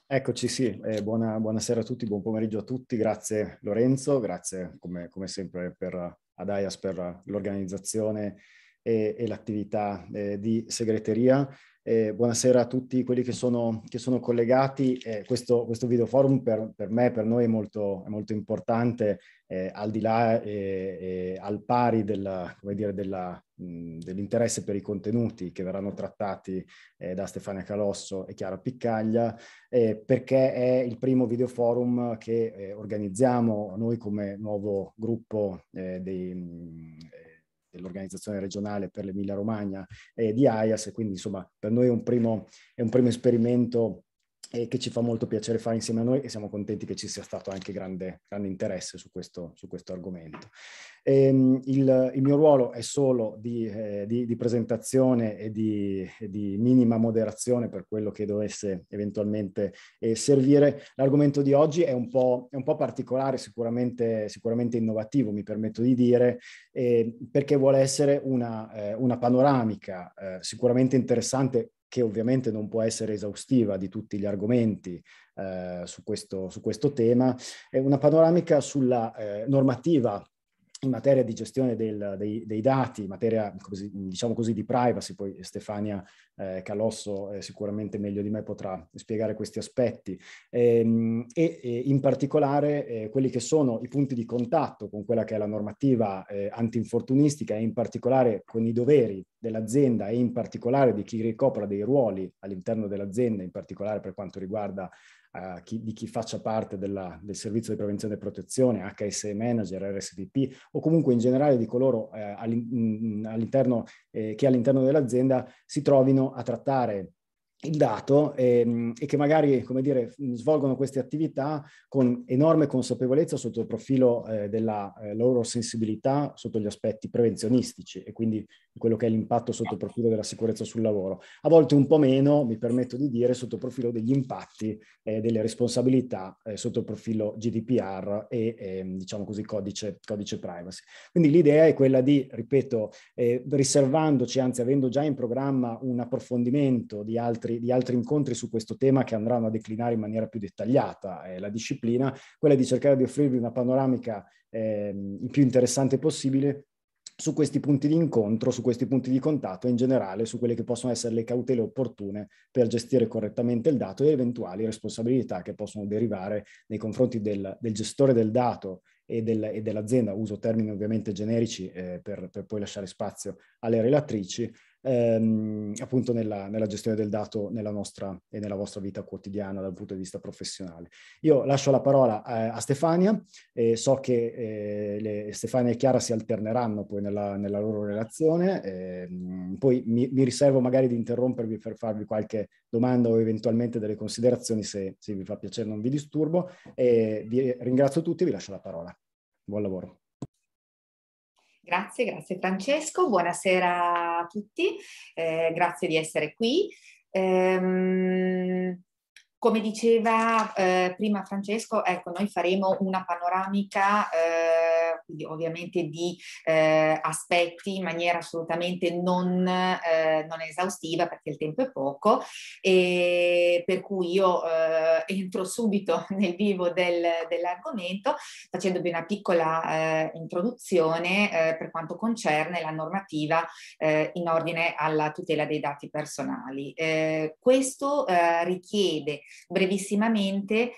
Eccoci, sì, buonasera a tutti, buon pomeriggio a tutti, grazie Lorenzo, grazie come sempre ad AIAS per l'organizzazione e l'attività di segreteria. Buonasera a tutti quelli che sono collegati. Questo video forum per me, per noi è molto importante, al di là e al pari come dire, dell'interesse per i contenuti che verranno trattati da Stefania Calosso e Chiara Piccaglia, perché è il primo video forum che organizziamo noi come nuovo gruppo dell'organizzazione regionale per l'Emilia Romagna di AIAS, e quindi insomma per noi è un primo esperimento che ci fa molto piacere fare insieme a noi, e siamo contenti che ci sia stato anche grande interesse su questo argomento. Il mio ruolo è solo di presentazione e di minima moderazione per quello che dovesse eventualmente servire. L'argomento di oggi è un po' particolare, sicuramente innovativo, mi permetto di dire, perché vuole essere una panoramica sicuramente interessante, che ovviamente non può essere esaustiva di tutti gli argomenti su questo tema. È una panoramica sulla normativa in materia di gestione dei dati, in materia, diciamo così, di privacy. Poi Stefania Calosso sicuramente meglio di me potrà spiegare questi aspetti, e in particolare quelli che sono i punti di contatto con quella che è la normativa antinfortunistica, e in particolare con i doveri dell'azienda, e in particolare di chi ricopra dei ruoli all'interno dell'azienda, in particolare per quanto riguarda di chi faccia parte del servizio di prevenzione e protezione, HSE manager, RSVP, o comunque in generale di coloro che all'interno dell'azienda si trovino a trattare il dato, e che magari, come dire, svolgono queste attività con enorme consapevolezza sotto il profilo della loro sensibilità sotto gli aspetti prevenzionistici, e quindi quello che è l'impatto sotto il profilo della sicurezza sul lavoro. A volte un po' meno, mi permetto di dire, sotto il profilo degli impatti delle responsabilità sotto il profilo GDPR e diciamo così codice privacy. Quindi l'idea è quella di, ripeto, riservandoci, anzi avendo già in programma un approfondimento di altri incontri su questo tema che andranno a declinare in maniera più dettagliata la disciplina, quella di cercare di offrirvi una panoramica il più interessante possibile su questi punti di incontro, su questi punti di contatto, e in generale su quelle che possono essere le cautele opportune per gestire correttamente il dato e eventuali responsabilità che possono derivare nei confronti del gestore del dato e dell'azienda. Uso termini ovviamente generici per poi lasciare spazio alle relatrici, appunto nella gestione del dato nella nostra e nella vostra vita quotidiana dal punto di vista professionale. Io lascio la parola a Stefania. So che Stefania e Chiara si alterneranno poi nella loro relazione, poi mi riservo magari di interrompervi per farvi qualche domanda o eventualmente delle considerazioni, se vi fa piacere, non vi disturbo, e vi ringrazio tutti e vi lascio la parola. Buon lavoro. Grazie Francesco, buonasera a tutti, grazie di essere qui. Come diceva prima Francesco, ecco, noi faremo una panoramica quindi ovviamente di aspetti in maniera assolutamente non esaustiva, perché il tempo è poco, e per cui io entro subito nel vivo dell'argomento facendovi una piccola introduzione per quanto concerne la normativa in ordine alla tutela dei dati personali. Questo richiede brevissimamente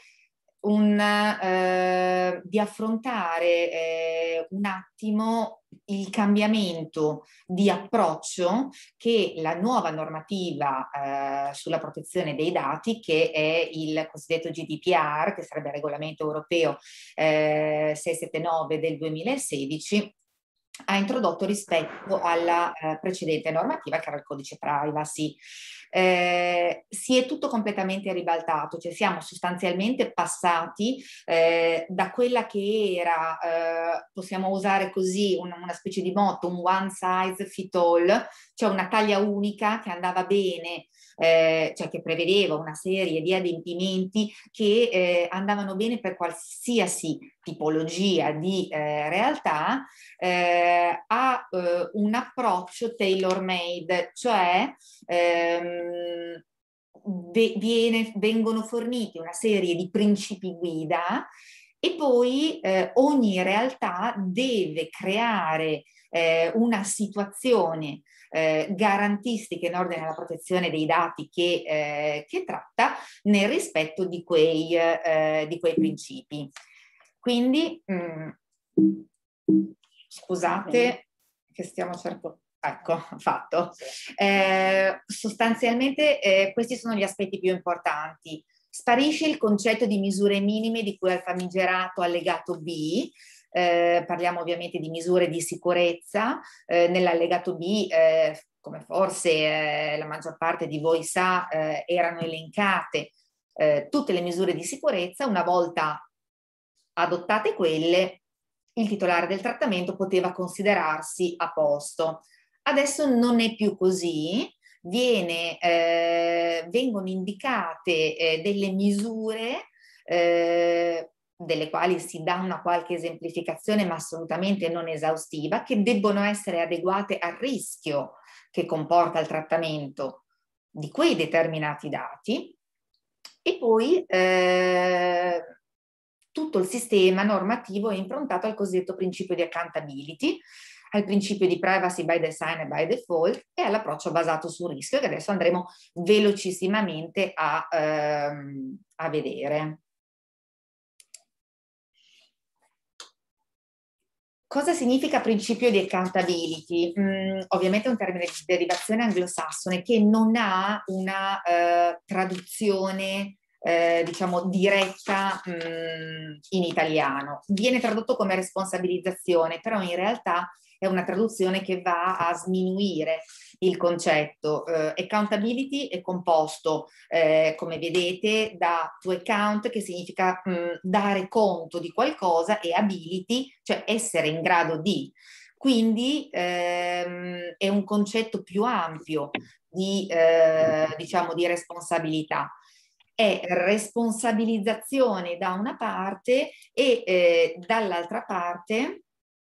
di affrontare un attimo il cambiamento di approccio che la nuova normativa sulla protezione dei dati, che è il cosiddetto GDPR, che sarebbe il regolamento europeo 679 del 2016, ha introdotto rispetto alla precedente normativa, che era il codice privacy. Si è tutto completamente ribaltato, cioè siamo sostanzialmente passati da quella che era, possiamo usare così una specie di motto, un one size fit all, cioè una taglia unica che andava bene, cioè che prevedeva una serie di adempimenti che andavano bene per qualsiasi tipologia di realtà, a un approccio tailor made, cioè vengono forniti una serie di principi guida e poi ogni realtà deve creare una situazione garantistica in ordine alla protezione dei dati che tratta nel rispetto di quei principi. Quindi, scusate che stiamo cercando... Ecco, fatto. Sostanzialmente questi sono gli aspetti più importanti. Sparisce il concetto di misure minime di cui al famigerato allegato B. Parliamo ovviamente di misure di sicurezza. Nell'allegato B, come forse la maggior parte di voi sa, erano elencate tutte le misure di sicurezza. Una volta adottate quelle, il titolare del trattamento poteva considerarsi a posto. Adesso non è più così, vengono indicate delle misure delle quali si dà una qualche esemplificazione, ma assolutamente non esaustiva, che debbono essere adeguate al rischio che comporta il trattamento di quei determinati dati, e poi tutto il sistema normativo è improntato al cosiddetto principio di accountability, al principio di privacy by design e by default e all'approccio basato sul rischio, che adesso andremo velocissimamente a vedere. Cosa significa principio di accountability? Ovviamente è un termine di derivazione anglosassone che non ha una traduzione diciamo diretta in italiano. Viene tradotto come responsabilizzazione, però in realtà è una traduzione che va a sminuire il concetto. Accountability è composto, come vedete, da to account, che significa dare conto di qualcosa, e ability, cioè essere in grado di. Quindi è un concetto più ampio di, diciamo, di responsabilità. È responsabilizzazione da una parte e dall'altra parte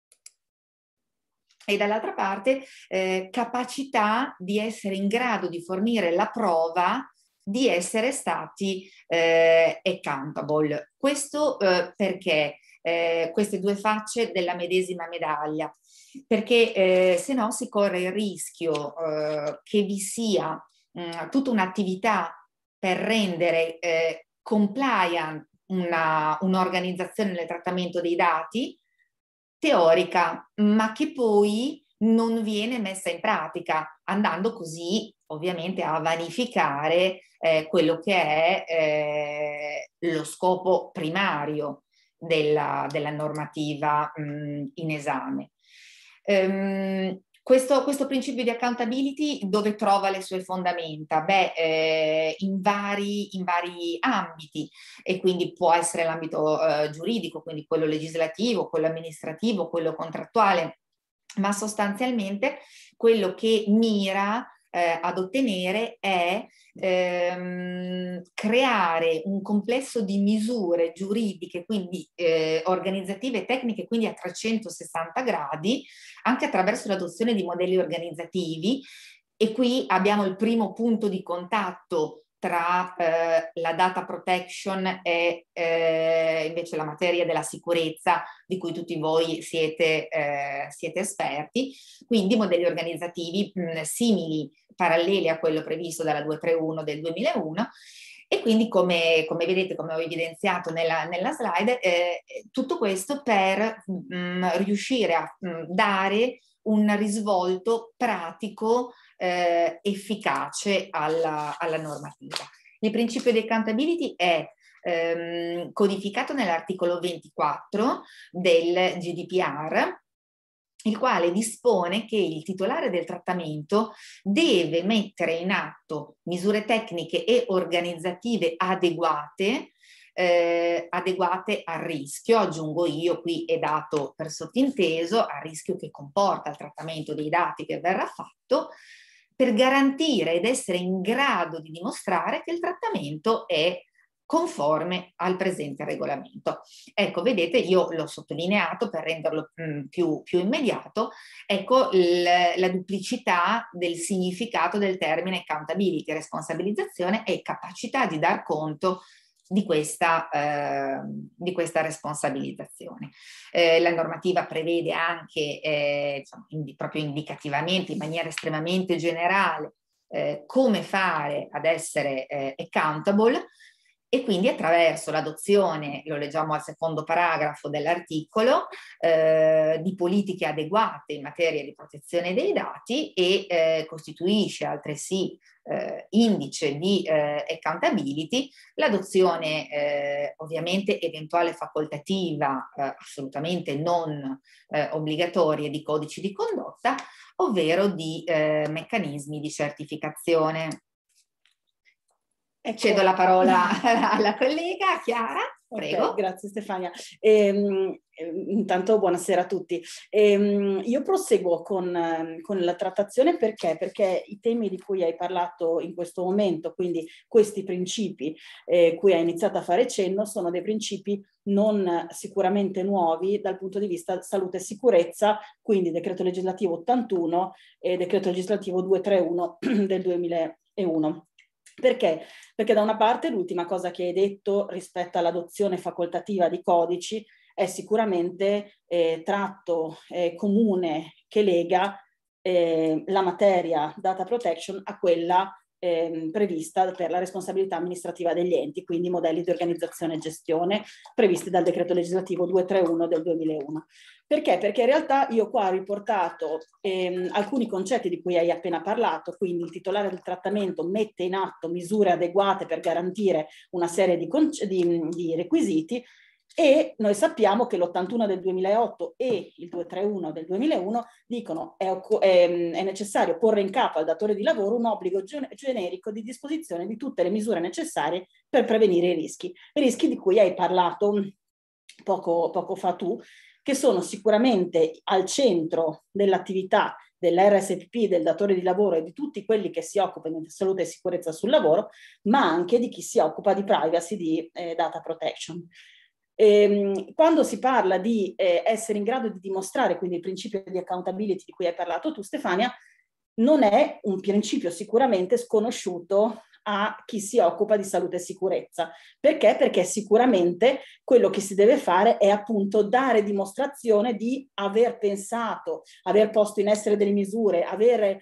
capacità di essere in grado di fornire la prova di essere stati accountable. Questo perché queste due facce della medesima medaglia, perché se no si corre il rischio che vi sia tutta un'attività per rendere compliant un'organizzazione nel trattamento dei dati, teorica, ma che poi non viene messa in pratica, andando così ovviamente a vanificare quello che è lo scopo primario della normativa in esame. Questo principio di accountability dove trova le sue fondamenta? Beh, in vari ambiti, e quindi può essere l'ambito giuridico, quindi quello legislativo, quello amministrativo, quello contrattuale, ma sostanzialmente quello che mira ad ottenere è creare un complesso di misure giuridiche, quindi organizzative e tecniche, quindi a 360 gradi, anche attraverso l'adozione di modelli organizzativi. E qui abbiamo il primo punto di contatto tra la data protection e invece la materia della sicurezza, di cui tutti voi siete esperti. Quindi modelli organizzativi simili, paralleli a quello previsto dalla 231 del 2001. E quindi come vedete, come ho evidenziato nella slide, tutto questo per riuscire a dare un risvolto pratico efficace alla normativa. Il principio di accountability è codificato nell'articolo 24 del GDPR, il quale dispone che il titolare del trattamento deve mettere in atto misure tecniche e organizzative adeguate al rischio, aggiungo io, qui è dato per sottinteso, al rischio che comporta il trattamento dei dati che verrà fatto, per garantire ed essere in grado di dimostrare che il trattamento è conforme al presente regolamento. Ecco, vedete, io l'ho sottolineato per renderlo più immediato, ecco la duplicità del significato del termine accountability, responsabilizzazione e capacità di dar conto di questa responsabilizzazione. La normativa prevede anche, proprio indicativamente, in maniera estremamente generale, come fare ad essere accountable, e quindi attraverso l'adozione, lo leggiamo al secondo paragrafo dell'articolo, di politiche adeguate in materia di protezione dei dati, e costituisce altresì indice di accountability l'adozione ovviamente eventuale facoltativa, assolutamente non obbligatoria, di codici di condotta, ovvero di meccanismi di certificazione. Ecco. Cedo la parola alla collega Chiara, prego. Okay, grazie Stefania. Intanto buonasera a tutti. Io proseguo con la trattazione perché i temi di cui hai parlato in questo momento, quindi questi principi cui hai iniziato a fare cenno, sono dei principi non sicuramente nuovi dal punto di vista salute e sicurezza, quindi decreto legislativo 81 e decreto legislativo 231 del 2001. Perché? Perché da una parte l'ultima cosa che hai detto rispetto all'adozione facoltativa di codici è sicuramente tratto comune che lega la materia data protection a quella prevista per la responsabilità amministrativa degli enti, quindi modelli di organizzazione e gestione previsti dal decreto legislativo 231 del 2001. Perché? Perché in realtà io qua ho riportato alcuni concetti di cui hai appena parlato, quindi il titolare del trattamento mette in atto misure adeguate per garantire una serie di requisiti, e noi sappiamo che l'81 del 2008 e il 231 del 2001 dicono è necessario porre in capo al datore di lavoro un obbligo generico di disposizione di tutte le misure necessarie per prevenire i rischi di cui hai parlato poco fa tu, che sono sicuramente al centro dell'attività dell'RSPP, del datore di lavoro e di tutti quelli che si occupano di salute e sicurezza sul lavoro, ma anche di chi si occupa di privacy, di data protection. Quando si parla di essere in grado di dimostrare, quindi il principio di accountability di cui hai parlato tu, Stefania, non è un principio sicuramente sconosciuto a chi si occupa di salute e sicurezza. Perché? Perché sicuramente quello che si deve fare è appunto dare dimostrazione di aver pensato, aver posto in essere delle misure, aver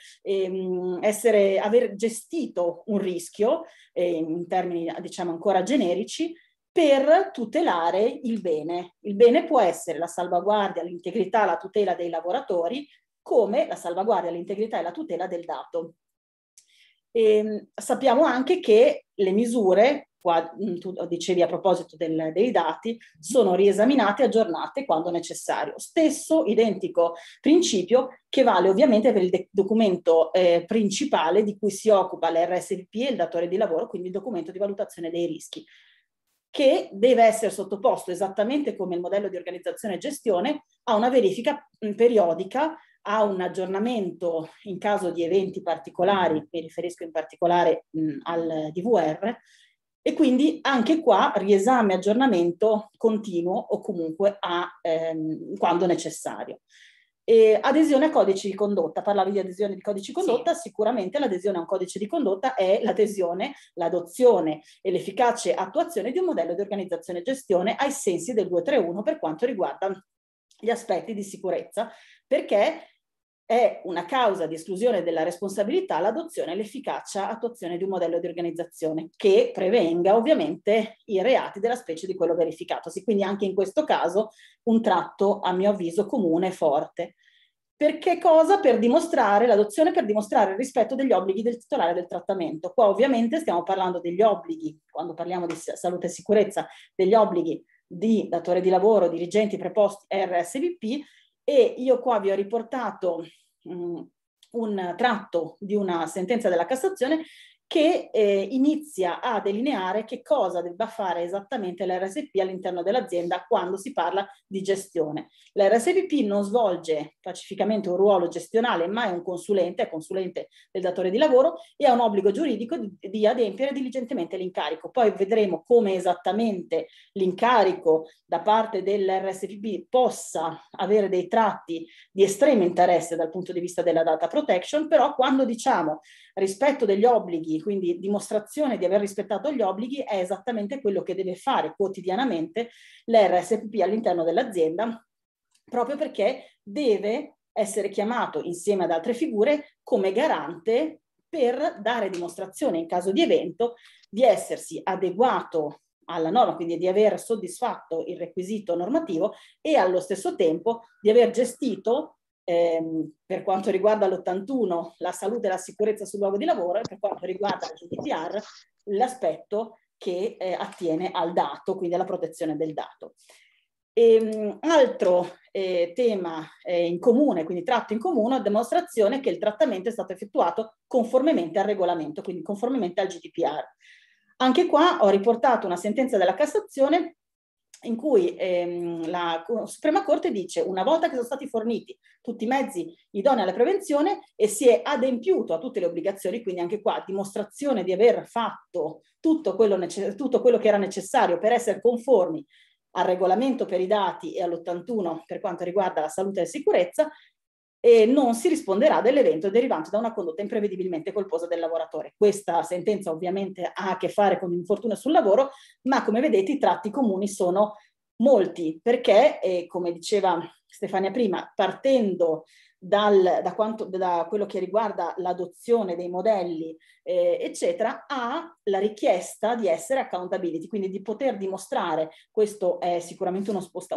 gestito un rischio, in termini diciamo ancora generici, per tutelare il bene. Il bene può essere la salvaguardia, l'integrità, la tutela dei lavoratori, come la salvaguardia, l'integrità e la tutela del dato. Sappiamo anche che le misure, qua tu dicevi a proposito dei dati, sono riesaminate e aggiornate quando necessario. Stesso identico principio che vale ovviamente per il documento principale di cui si occupa l'RSVP e il datore di lavoro, quindi il documento di valutazione dei rischi, che deve essere sottoposto esattamente come il modello di organizzazione e gestione a una verifica periodica, a un aggiornamento in caso di eventi particolari, mi riferisco in particolare al DVR, e quindi anche qua riesame e aggiornamento continuo o comunque quando necessario. Adesione a codici di condotta, parlavi di adesione di codici di condotta, sì. Sicuramente l'adesione a un codice di condotta è l'adozione e l'efficace attuazione di un modello di organizzazione e gestione ai sensi del 231 per quanto riguarda gli aspetti di sicurezza, perché è una causa di esclusione della responsabilità l'adozione e l'efficacia attuazione di un modello di organizzazione che prevenga ovviamente i reati della specie di quello verificatosi. Quindi anche in questo caso un tratto, a mio avviso, comune e forte. Per che cosa? Per dimostrare l'adozione, per dimostrare il rispetto degli obblighi del titolare del trattamento. Qua ovviamente stiamo parlando degli obblighi, quando parliamo di salute e sicurezza, degli obblighi di datore di lavoro, dirigenti preposti RSVP, e io qua vi ho riportato un tratto di una sentenza della Cassazione che inizia a delineare che cosa debba fare esattamente l'RSVP all'interno dell'azienda quando si parla di gestione. L'RSVP non svolge pacificamente un ruolo gestionale, ma è consulente del datore di lavoro e ha un obbligo giuridico di adempiere diligentemente l'incarico. Poi vedremo come esattamente l'incarico da parte dell'RSVP possa avere dei tratti di estremo interesse dal punto di vista della data protection, però quando diciamo rispetto degli obblighi, quindi dimostrazione di aver rispettato gli obblighi, è esattamente quello che deve fare quotidianamente l'RSVP all'interno dell'azienda, proprio perché deve essere chiamato insieme ad altre figure come garante per dare dimostrazione in caso di evento di essersi adeguato alla norma, quindi di aver soddisfatto il requisito normativo e allo stesso tempo di aver gestito per quanto riguarda l'81 la salute e la sicurezza sul luogo di lavoro, e per quanto riguarda il GDPR l'aspetto che attiene al dato, quindi alla protezione del dato. Altro tema in comune, quindi tratto in comune, dimostrazione che il trattamento è stato effettuato conformemente al regolamento, quindi conformemente al GDPR. Anche qua ho riportato una sentenza della Cassazione in cui la Suprema Corte dice: una volta che sono stati forniti tutti i mezzi idonei alla prevenzione e si è adempiuto a tutte le obbligazioni, quindi anche qua dimostrazione di aver fatto tutto quello che era necessario per essere conformi al regolamento per i dati e all'81 per quanto riguarda la salute e la sicurezza, e non si risponderà dell'evento derivante da una condotta imprevedibilmente colposa del lavoratore. Questa sentenza ovviamente ha a che fare con l'infortunio sul lavoro, ma come vedete i tratti comuni sono molti, perché, come diceva Stefania prima, partendo da quello che riguarda l'adozione dei modelli, eccetera, ha la richiesta di essere accountability, quindi di poter dimostrare, questo è sicuramente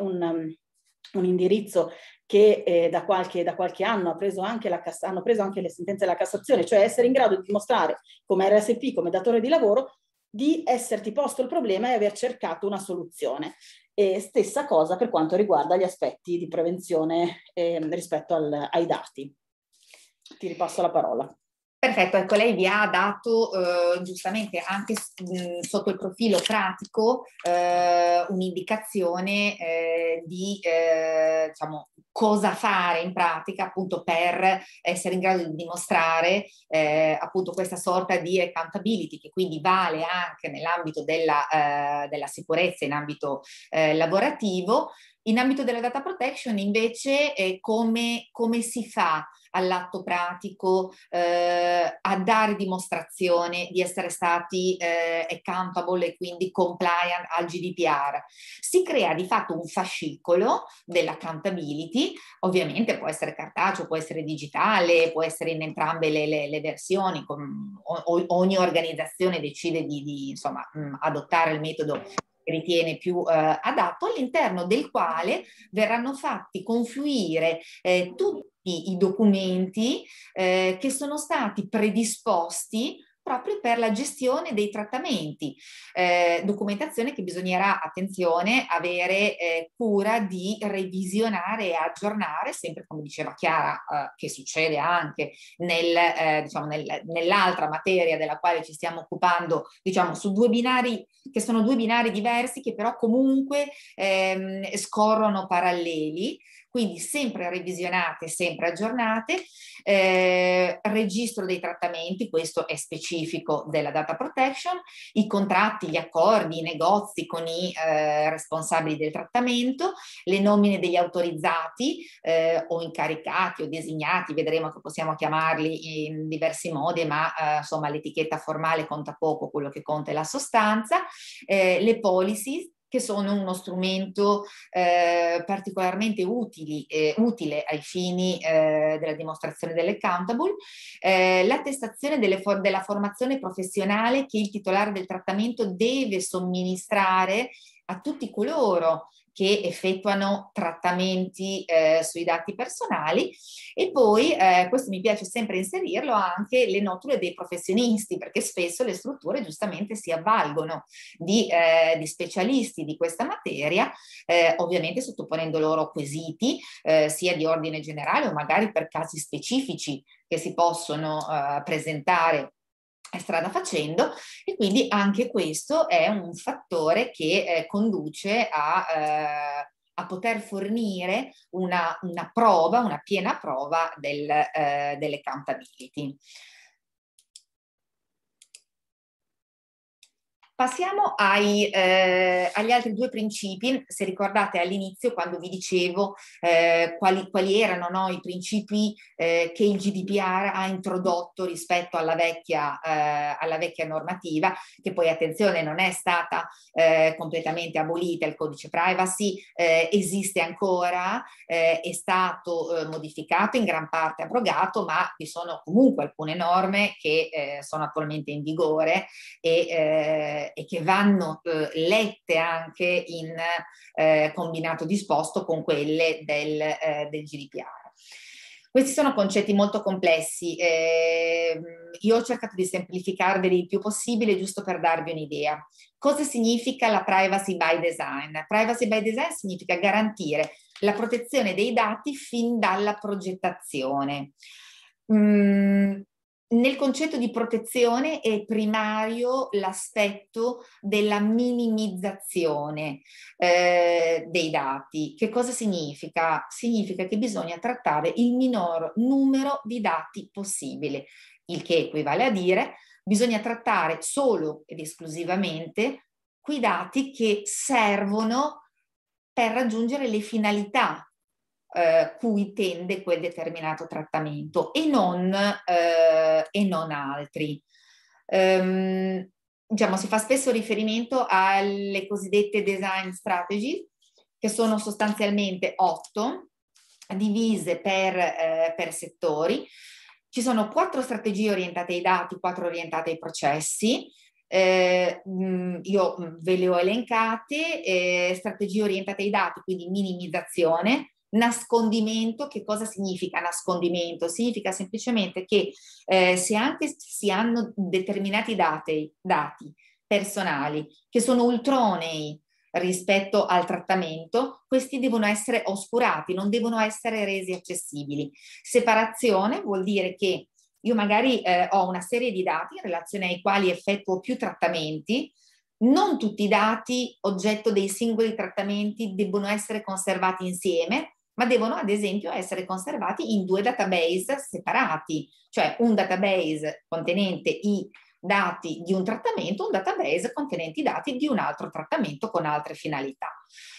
un indirizzo che da qualche anno hanno preso anche le sentenze della Cassazione, cioè essere in grado di dimostrare come RSP, come datore di lavoro, di esserti posto il problema e aver cercato una soluzione. E stessa cosa per quanto riguarda gli aspetti di prevenzione rispetto ai dati. Ti ripasso la parola. Perfetto, ecco, lei vi ha dato giustamente anche sotto il profilo pratico un'indicazione di diciamo, cosa fare in pratica appunto per essere in grado di dimostrare appunto questa sorta di accountability, che quindi vale anche nell'ambito della sicurezza in ambito lavorativo. In ambito della data protection invece come si fa all'atto pratico a dare dimostrazione di essere stati accountable e quindi compliant al GDPR? Si crea di fatto un fascicolo dell'accountability, ovviamente può essere cartaceo, può essere digitale, può essere in entrambe le versioni, ogni organizzazione decide di insomma, adottare il metodo ritiene più adatto, all'interno del quale verranno fatti confluire tutti i documenti che sono stati predisposti proprio per la gestione dei trattamenti, documentazione che bisognerà, attenzione, avere cura di revisionare e aggiornare, sempre come diceva Chiara, che succede anche nell'altra materia della quale ci stiamo occupando, diciamo su due binari che sono due binari diversi che però comunque scorrono paralleli, quindi sempre revisionate, sempre aggiornate, registro dei trattamenti, questo è specifico della data protection, i contratti, gli accordi, i negozi con i responsabili del trattamento, le nomine degli autorizzati o incaricati o designati, vedremo che possiamo chiamarli in diversi modi, ma insomma l'etichetta formale conta poco, quello che conta è la sostanza, le policies, che sono uno strumento particolarmente utile ai fini della dimostrazione dell'accountable, l'attestazione della formazione professionale che il titolare del trattamento deve somministrare a tutti coloro che effettuano trattamenti sui dati personali, e poi, questo mi piace sempre inserirlo, anche le notule dei professionisti, perché spesso le strutture giustamente si avvalgono di specialisti di questa materia, ovviamente sottoponendo loro quesiti sia di ordine generale o magari per casi specifici che si possono presentare strada facendo, e quindi anche questo è un fattore che conduce a poter fornire una prova, una piena prova dell'accountability. Passiamo agli altri due principi. Se ricordate all'inizio, quando vi dicevo quali erano, no, i principi che il GDPR ha introdotto rispetto alla vecchia normativa, che poi, attenzione, non è stata completamente abolita. Il codice privacy esiste ancora, è stato modificato, in gran parte abrogato, ma vi sono comunque alcune norme che sono attualmente in vigore e che vanno lette anche in combinato disposto con quelle del GDPR. Questi sono concetti molto complessi. Io ho cercato di semplificarveli il più possibile, giusto per darvi un'idea. Cosa significa la privacy by design? Privacy by design significa garantire la protezione dei dati fin dalla progettazione. Nel concetto di protezione è primario l'aspetto della minimizzazione dei dati. Che cosa significa? Significa che bisogna trattare il minor numero di dati possibile, il che equivale a dire bisogna trattare solo ed esclusivamente quei dati che servono per raggiungere le finalità cui tende quel determinato trattamento e non altri. Diciamo, si fa spesso riferimento alle cosiddette design strategy, che sono sostanzialmente 8, divise per settori. Ci sono 4 strategie orientate ai dati, 4 orientate ai processi. Io ve le ho elencate. Strategie orientate ai dati, quindi minimizzazione. Nascondimento. Che cosa significa nascondimento? Significa semplicemente che se anche si hanno determinati dati personali che sono ultronei rispetto al trattamento, questi devono essere oscurati, non devono essere resi accessibili. Separazione vuol dire che io magari ho una serie di dati in relazione ai quali effettuo più trattamenti. Non tutti i dati oggetto dei singoli trattamenti debbono essere conservati insieme, ma devono ad esempio essere conservati in 2 database separati, cioè un database contenente i dati di un trattamento, un database contenente i dati di un altro trattamento con altre finalità.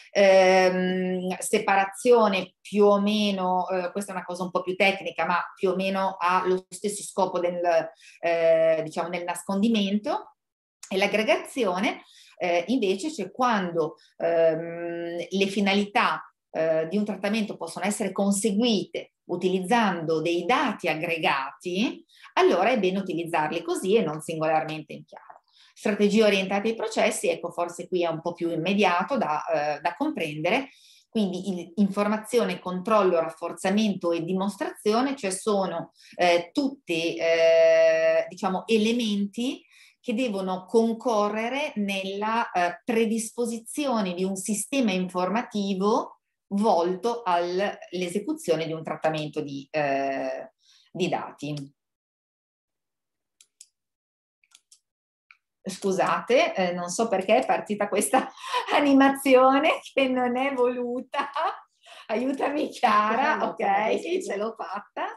Separazione più o meno, questa è una cosa un po' più tecnica, ma più o meno ha lo stesso scopo diciamo, del nascondimento. E l'aggregazione invece c'è quando le finalità di un trattamento possono essere conseguite utilizzando dei dati aggregati, allora è bene utilizzarli così e non singolarmente in chiaro. Strategie orientate ai processi, ecco, forse qui è un po' più immediato da comprendere. Quindi informazione, controllo, rafforzamento e dimostrazione, cioè sono tutti diciamo, elementi che devono concorrere nella predisposizione di un sistema informativo volto all'esecuzione di un trattamento di dati. Scusate, non so perché è partita questa animazione che non è voluta. Aiutami Chiara, ok, ce l'ho fatta.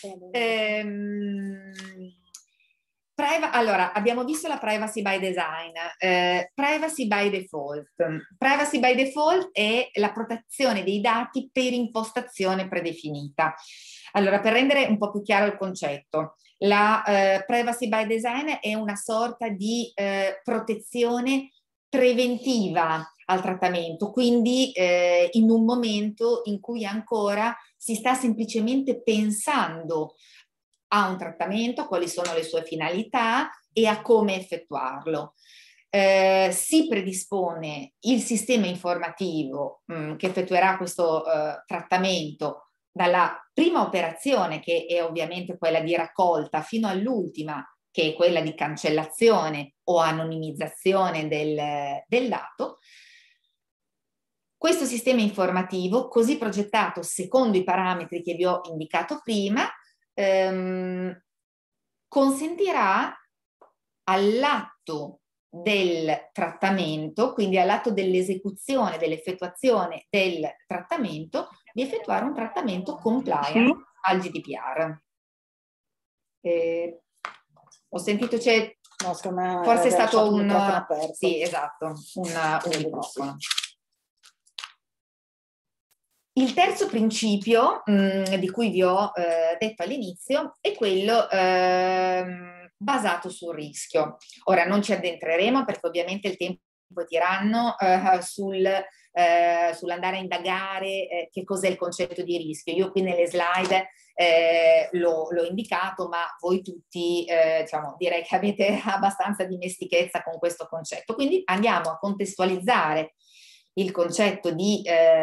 Allora, abbiamo visto la privacy by design, privacy by default. Privacy by default è la protezione dei dati per impostazione predefinita. Allora, per rendere un po' più chiaro il concetto, la privacy by design è una sorta di protezione preventiva al trattamento, quindi in un momento in cui ancora si sta semplicemente pensando a un trattamento, quali sono le sue finalità e a come effettuarlo. Si predispone il sistema informativo che effettuerà questo trattamento dalla prima operazione, che è ovviamente quella di raccolta, fino all'ultima, che è quella di cancellazione o anonimizzazione del dato. Questo sistema informativo, così progettato secondo i parametri che vi ho indicato prima, consentirà all'atto del trattamento, quindi all'atto dell'esecuzione, dell'effettuazione del trattamento, di effettuare un trattamento compliant al GDPR. Ho sentito c'è... No, forse è stato un... Sì, esatto, un microfono. Il terzo principio di cui vi ho detto all'inizio è quello basato sul rischio. Ora non ci addentreremo perché ovviamente il tempo è tiranno sull'andare a indagare che cos'è il concetto di rischio. Io qui nelle slide l'ho indicato, ma voi tutti diciamo, direi che avete abbastanza dimestichezza con questo concetto. Quindi andiamo a contestualizzare il concetto di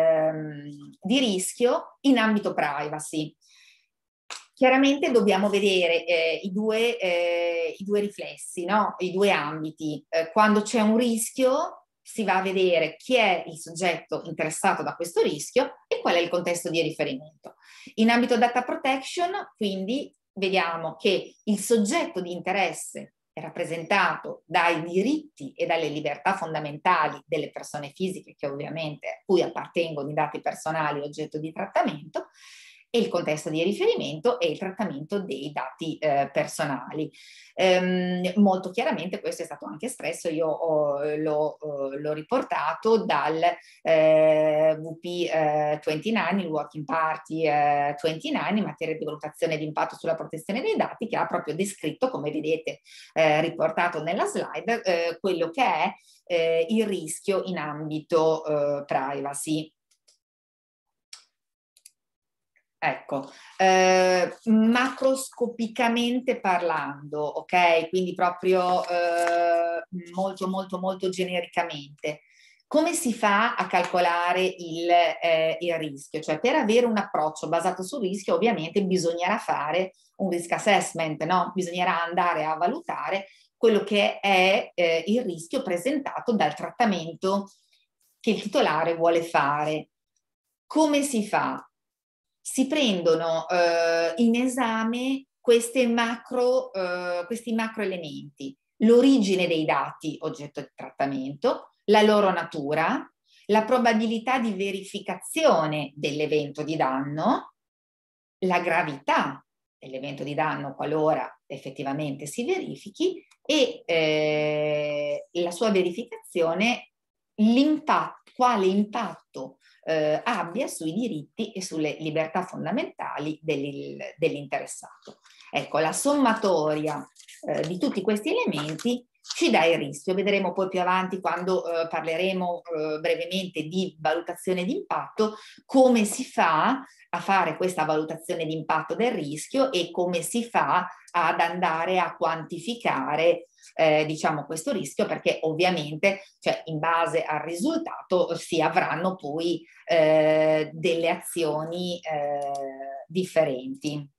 rischio in ambito privacy. Chiaramente dobbiamo vedere i due riflessi, no? I due ambiti. Quando c'è un rischio si va a vedere chi è il soggetto interessato da questo rischio e qual è il contesto di riferimento. In ambito data protection, quindi, vediamo che il soggetto di interesse è rappresentato dai diritti e dalle libertà fondamentali delle persone fisiche che ovviamente a cui appartengono i dati personali oggetto di trattamento, e il contesto di riferimento e il trattamento dei dati personali. Molto chiaramente questo è stato anche espresso, io l'ho riportato dal WP 29, il Working Party 29, in materia di valutazione di impatto sulla protezione dei dati, che ha proprio descritto, come vedete riportato nella slide, quello che è il rischio in ambito privacy. Ecco, macroscopicamente parlando, ok? Quindi proprio molto genericamente. Come si fa a calcolare il rischio? Cioè, per avere un approccio basato sul rischio, ovviamente bisognerà fare un risk assessment, no? Bisognerà andare a valutare quello che è il rischio presentato dal trattamento che il titolare vuole fare. Come si fa? Si prendono in esame questi macro elementi: l'origine dei dati oggetto di trattamento, la loro natura, la probabilità di verificazione dell'evento di danno, la gravità dell'evento di danno qualora effettivamente si verifichi e la sua verificazione, quale impatto abbia sui diritti e sulle libertà fondamentali dell'interessato. Ecco, la sommatoria di tutti questi elementi ci dà il rischio. Vedremo poi più avanti, quando parleremo brevemente di valutazione di impatto, come si fa a fare questa valutazione di impatto del rischio e come si fa ad andare a quantificare diciamo questo rischio, perché ovviamente, cioè, in base al risultato si avranno poi delle azioni differenti.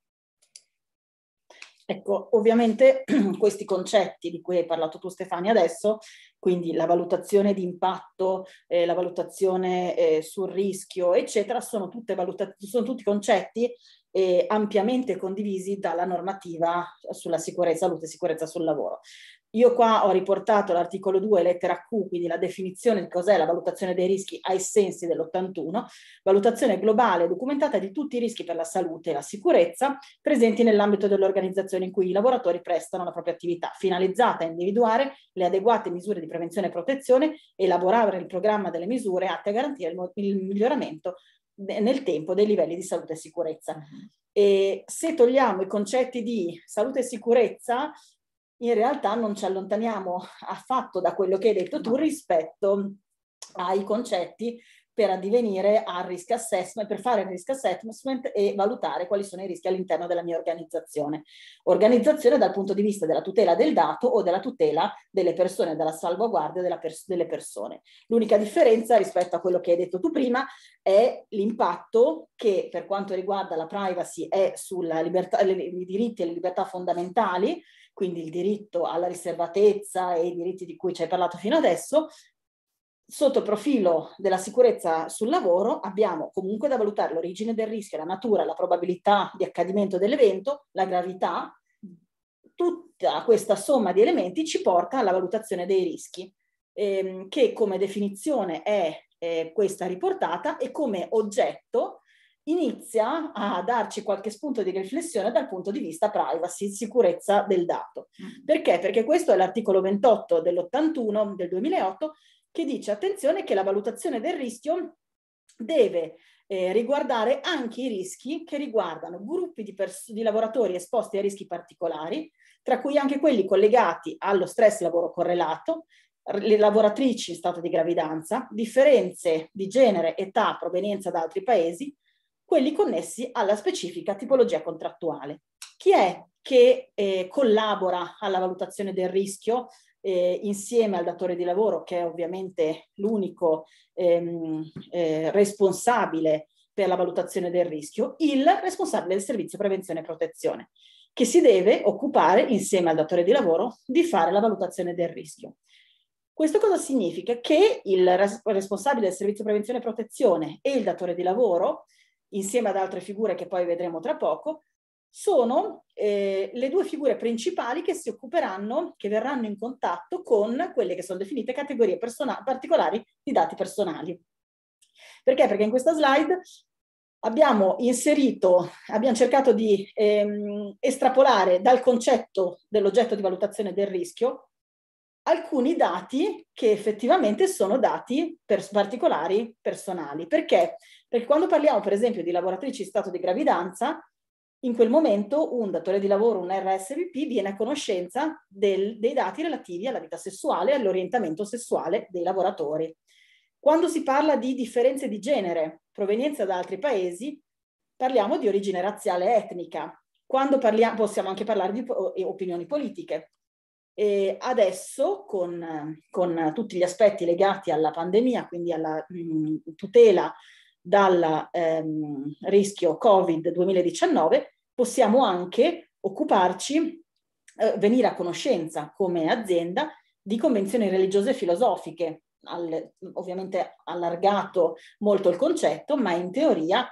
Ecco, ovviamente questi concetti di cui hai parlato tu, Stefania, adesso, quindi la valutazione di impatto, la valutazione sul rischio, eccetera, sono tutti concetti ampiamente condivisi dalla normativa sulla sicurezza, salute e sicurezza sul lavoro. Io qua ho riportato l'articolo 2, lettera Q, quindi la definizione di cos'è la valutazione dei rischi ai sensi dell'81, valutazione globale documentata di tutti i rischi per la salute e la sicurezza presenti nell'ambito dell'organizzazione in cui i lavoratori prestano la propria attività, finalizzata a individuare le adeguate misure di prevenzione e protezione, elaborare il programma delle misure atte a garantire il miglioramento nel tempo dei livelli di salute e sicurezza. E se togliamo i concetti di salute e sicurezza, in realtà non ci allontaniamo affatto da quello che hai detto tu rispetto ai concetti per addivenire al risk assessment, per fare il risk assessment e valutare quali sono i rischi all'interno della mia organizzazione. Organizzazione dal punto di vista della tutela del dato o della tutela delle persone, della salvaguardia delle persone. L'unica differenza rispetto a quello che hai detto tu prima è l'impatto che, per quanto riguarda la privacy, è sulla libertà, i diritti e le libertà fondamentali, quindi il diritto alla riservatezza e i diritti di cui ci hai parlato fino adesso. Sotto il profilo della sicurezza sul lavoro abbiamo comunque da valutare l'origine del rischio, la natura, la probabilità di accadimento dell'evento, la gravità, tutta questa somma di elementi ci porta alla valutazione dei rischi, che come definizione è questa riportata e come oggetto inizia a darci qualche spunto di riflessione dal punto di vista privacy, sicurezza del dato. Perché? Perché questo è l'articolo 28 dell'81 del 2008 che dice, attenzione, che la valutazione del rischio deve riguardare anche i rischi che riguardano gruppi di lavoratori esposti a rischi particolari, tra cui anche quelli collegati allo stress lavoro correlato, le lavoratrici in stato di gravidanza, differenze di genere, età, provenienza da altri paesi, quelli connessi alla specifica tipologia contrattuale. Chi è che collabora alla valutazione del rischio insieme al datore di lavoro, che è ovviamente l'unico responsabile per la valutazione del rischio? Il responsabile del servizio prevenzione e protezione, che si deve occupare insieme al datore di lavoro di fare la valutazione del rischio. Questo cosa significa? Che il responsabile del servizio prevenzione e protezione e il datore di lavoro, insieme ad altre figure che poi vedremo tra poco, sono le due figure principali che si occuperanno, che verranno in contatto con quelle che sono definite categorie particolari di dati personali. Perché? Perché in questa slide abbiamo cercato di estrapolare dal concetto dell'oggetto di valutazione del rischio alcuni dati che effettivamente sono dati particolari personali. Perché? Perché quando parliamo per esempio di lavoratrici in stato di gravidanza, in quel momento un datore di lavoro, un RSVP, viene a conoscenza dei dati relativi alla vita sessuale e all'orientamento sessuale dei lavoratori. Quando si parla di differenze di genere, provenienza da altri paesi, parliamo di origine razziale e etnica. Quando possiamo anche parlare di opinioni politiche. E adesso con tutti gli aspetti legati alla pandemia, quindi alla tutela dal rischio Covid 2019, possiamo anche occuparci, venire a conoscenza come azienda di convenzioni religiose e filosofiche, ovviamente allargato molto il concetto, ma in teoria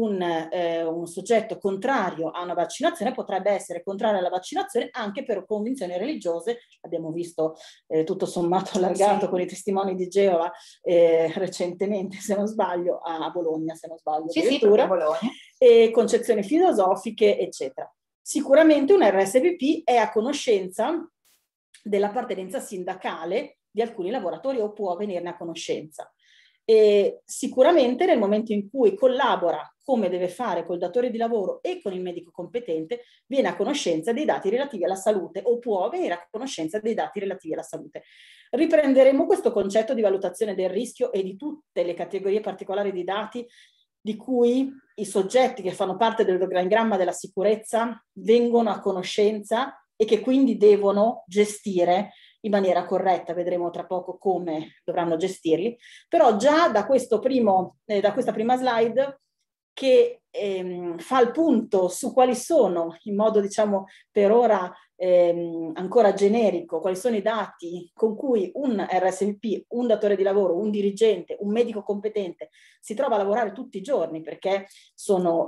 un soggetto contrario a una vaccinazione potrebbe essere contrario alla vaccinazione anche per convinzioni religiose. Abbiamo visto tutto sommato allargato con i testimoni di Geova recentemente, se non sbaglio, a Bologna, se non sbaglio, addirittura, Bologna. E concezioni filosofiche, eccetera. Sicuramente un RSVP è a conoscenza dell'appartenenza sindacale di alcuni lavoratori o può venirne a conoscenza. E sicuramente nel momento in cui collabora come deve fare col datore di lavoro e con il medico competente, viene a conoscenza dei dati relativi alla salute o può venire a conoscenza dei dati relativi alla salute. Riprenderemo questo concetto di valutazione del rischio e di tutte le categorie particolari di dati di cui i soggetti che fanno parte dell'organigramma della sicurezza vengono a conoscenza e che quindi devono gestire in maniera corretta. Vedremo tra poco come dovranno gestirli, però già da questa prima slide che fa il punto su quali sono, in modo diciamo per ora ancora generico, quali sono i dati con cui un RSVP, un datore di lavoro, un dirigente, un medico competente si trova a lavorare tutti i giorni, perché sono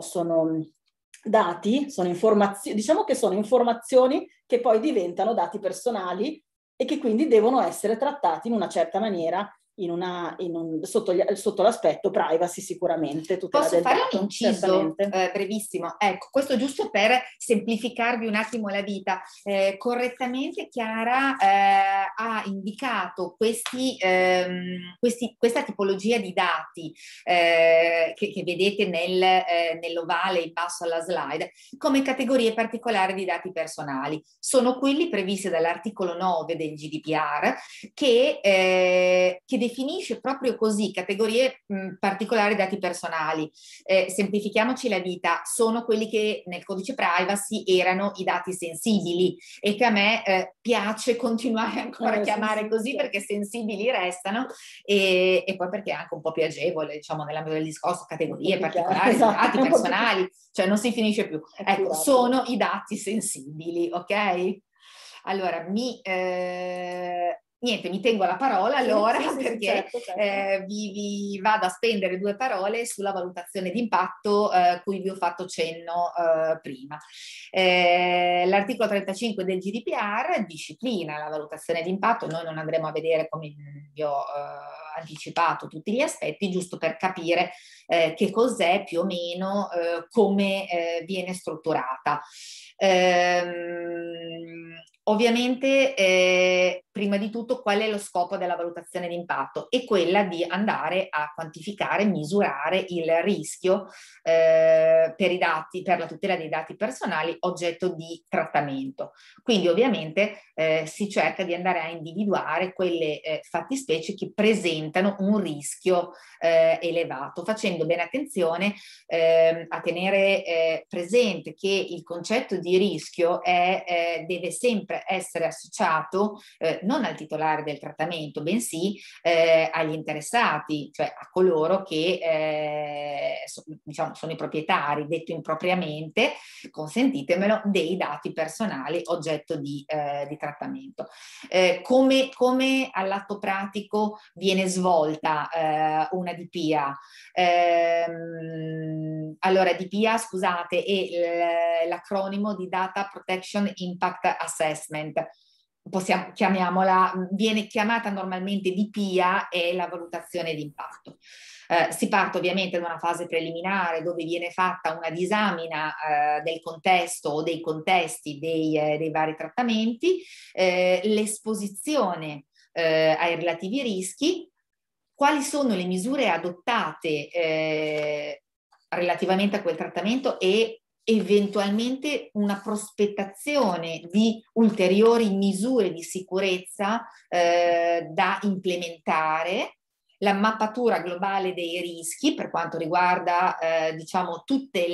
dati, sono informazioni, diciamo che sono informazioni che poi diventano dati personali e che quindi devono essere trattati in una certa maniera sotto l'aspetto privacy sicuramente. Posso fare un inciso brevissimo? Ecco, questo giusto per semplificarvi un attimo la vita. Correttamente Chiara ha indicato questa tipologia di dati che vedete nell'ovale in basso alla slide come categorie particolari di dati personali. Sono quelli previsti dall'articolo 9 del GDPR che definisce proprio così categorie particolari di dati personali. Semplifichiamoci la vita, sono quelli che nel codice privacy erano i dati sensibili e che a me piace continuare ancora a chiamare così perché sensibili restano e poi perché è anche un po' più agevole, diciamo, nell'ambito del discorso, categorie particolari di dati personali, cioè non si finisce più. Ecco, sono i dati sensibili, ok? Allora, Niente, mi tengo la parola allora, sì, perché certo. vi vado a spendere 2 parole sulla valutazione di impatto cui vi ho fatto cenno prima. L'articolo 35 del GDPR disciplina la valutazione di impatto. Noi non andremo a vedere, come vi ho anticipato, tutti gli aspetti, giusto per capire che cos'è più o meno, come viene strutturata. Ovviamente, prima di tutto, qual è lo scopo della valutazione di impatto? È quella di andare a quantificare, misurare il rischio per i dati, per la tutela dei dati personali oggetto di trattamento. Quindi ovviamente si cerca di andare a individuare quelle fattispecie che presentano un rischio elevato, facendo bene attenzione a tenere presente che il concetto di rischio deve sempre essere associato non al titolare del trattamento, bensì agli interessati, cioè a coloro che diciamo, sono i proprietari, detto impropriamente, consentitemelo, dei dati personali oggetto di trattamento. Come all'atto pratico viene svolta una DPIA? Allora, DPIA, scusate, è l'acronimo di Data Protection Impact Assessment. Chiamiamola, viene chiamata normalmente DPIA, è la valutazione di impatto. Si parte ovviamente da una fase preliminare dove viene fatta una disamina del contesto o dei contesti dei vari trattamenti, l'esposizione ai relativi rischi, quali sono le misure adottate relativamente a quel trattamento e eventualmente una prospettazione di ulteriori misure di sicurezza da implementare, la mappatura globale dei rischi per quanto riguarda diciamo tutte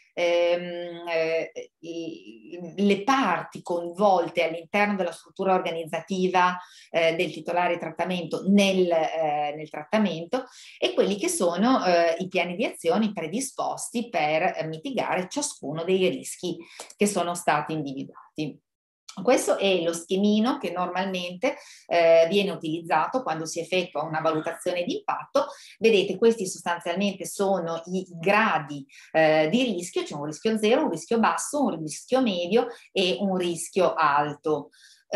le parti coinvolte all'interno della struttura organizzativa del titolare di trattamento nel trattamento, e quelli che sono i piani di azioni predisposti per mitigare ciascuno dei rischi che sono stati individuati. Questo è lo schemino che normalmente viene utilizzato quando si effettua una valutazione di impatto. Vedete, questi sostanzialmente sono i gradi di rischio, c'è un rischio zero, un rischio basso, un rischio medio e un rischio alto.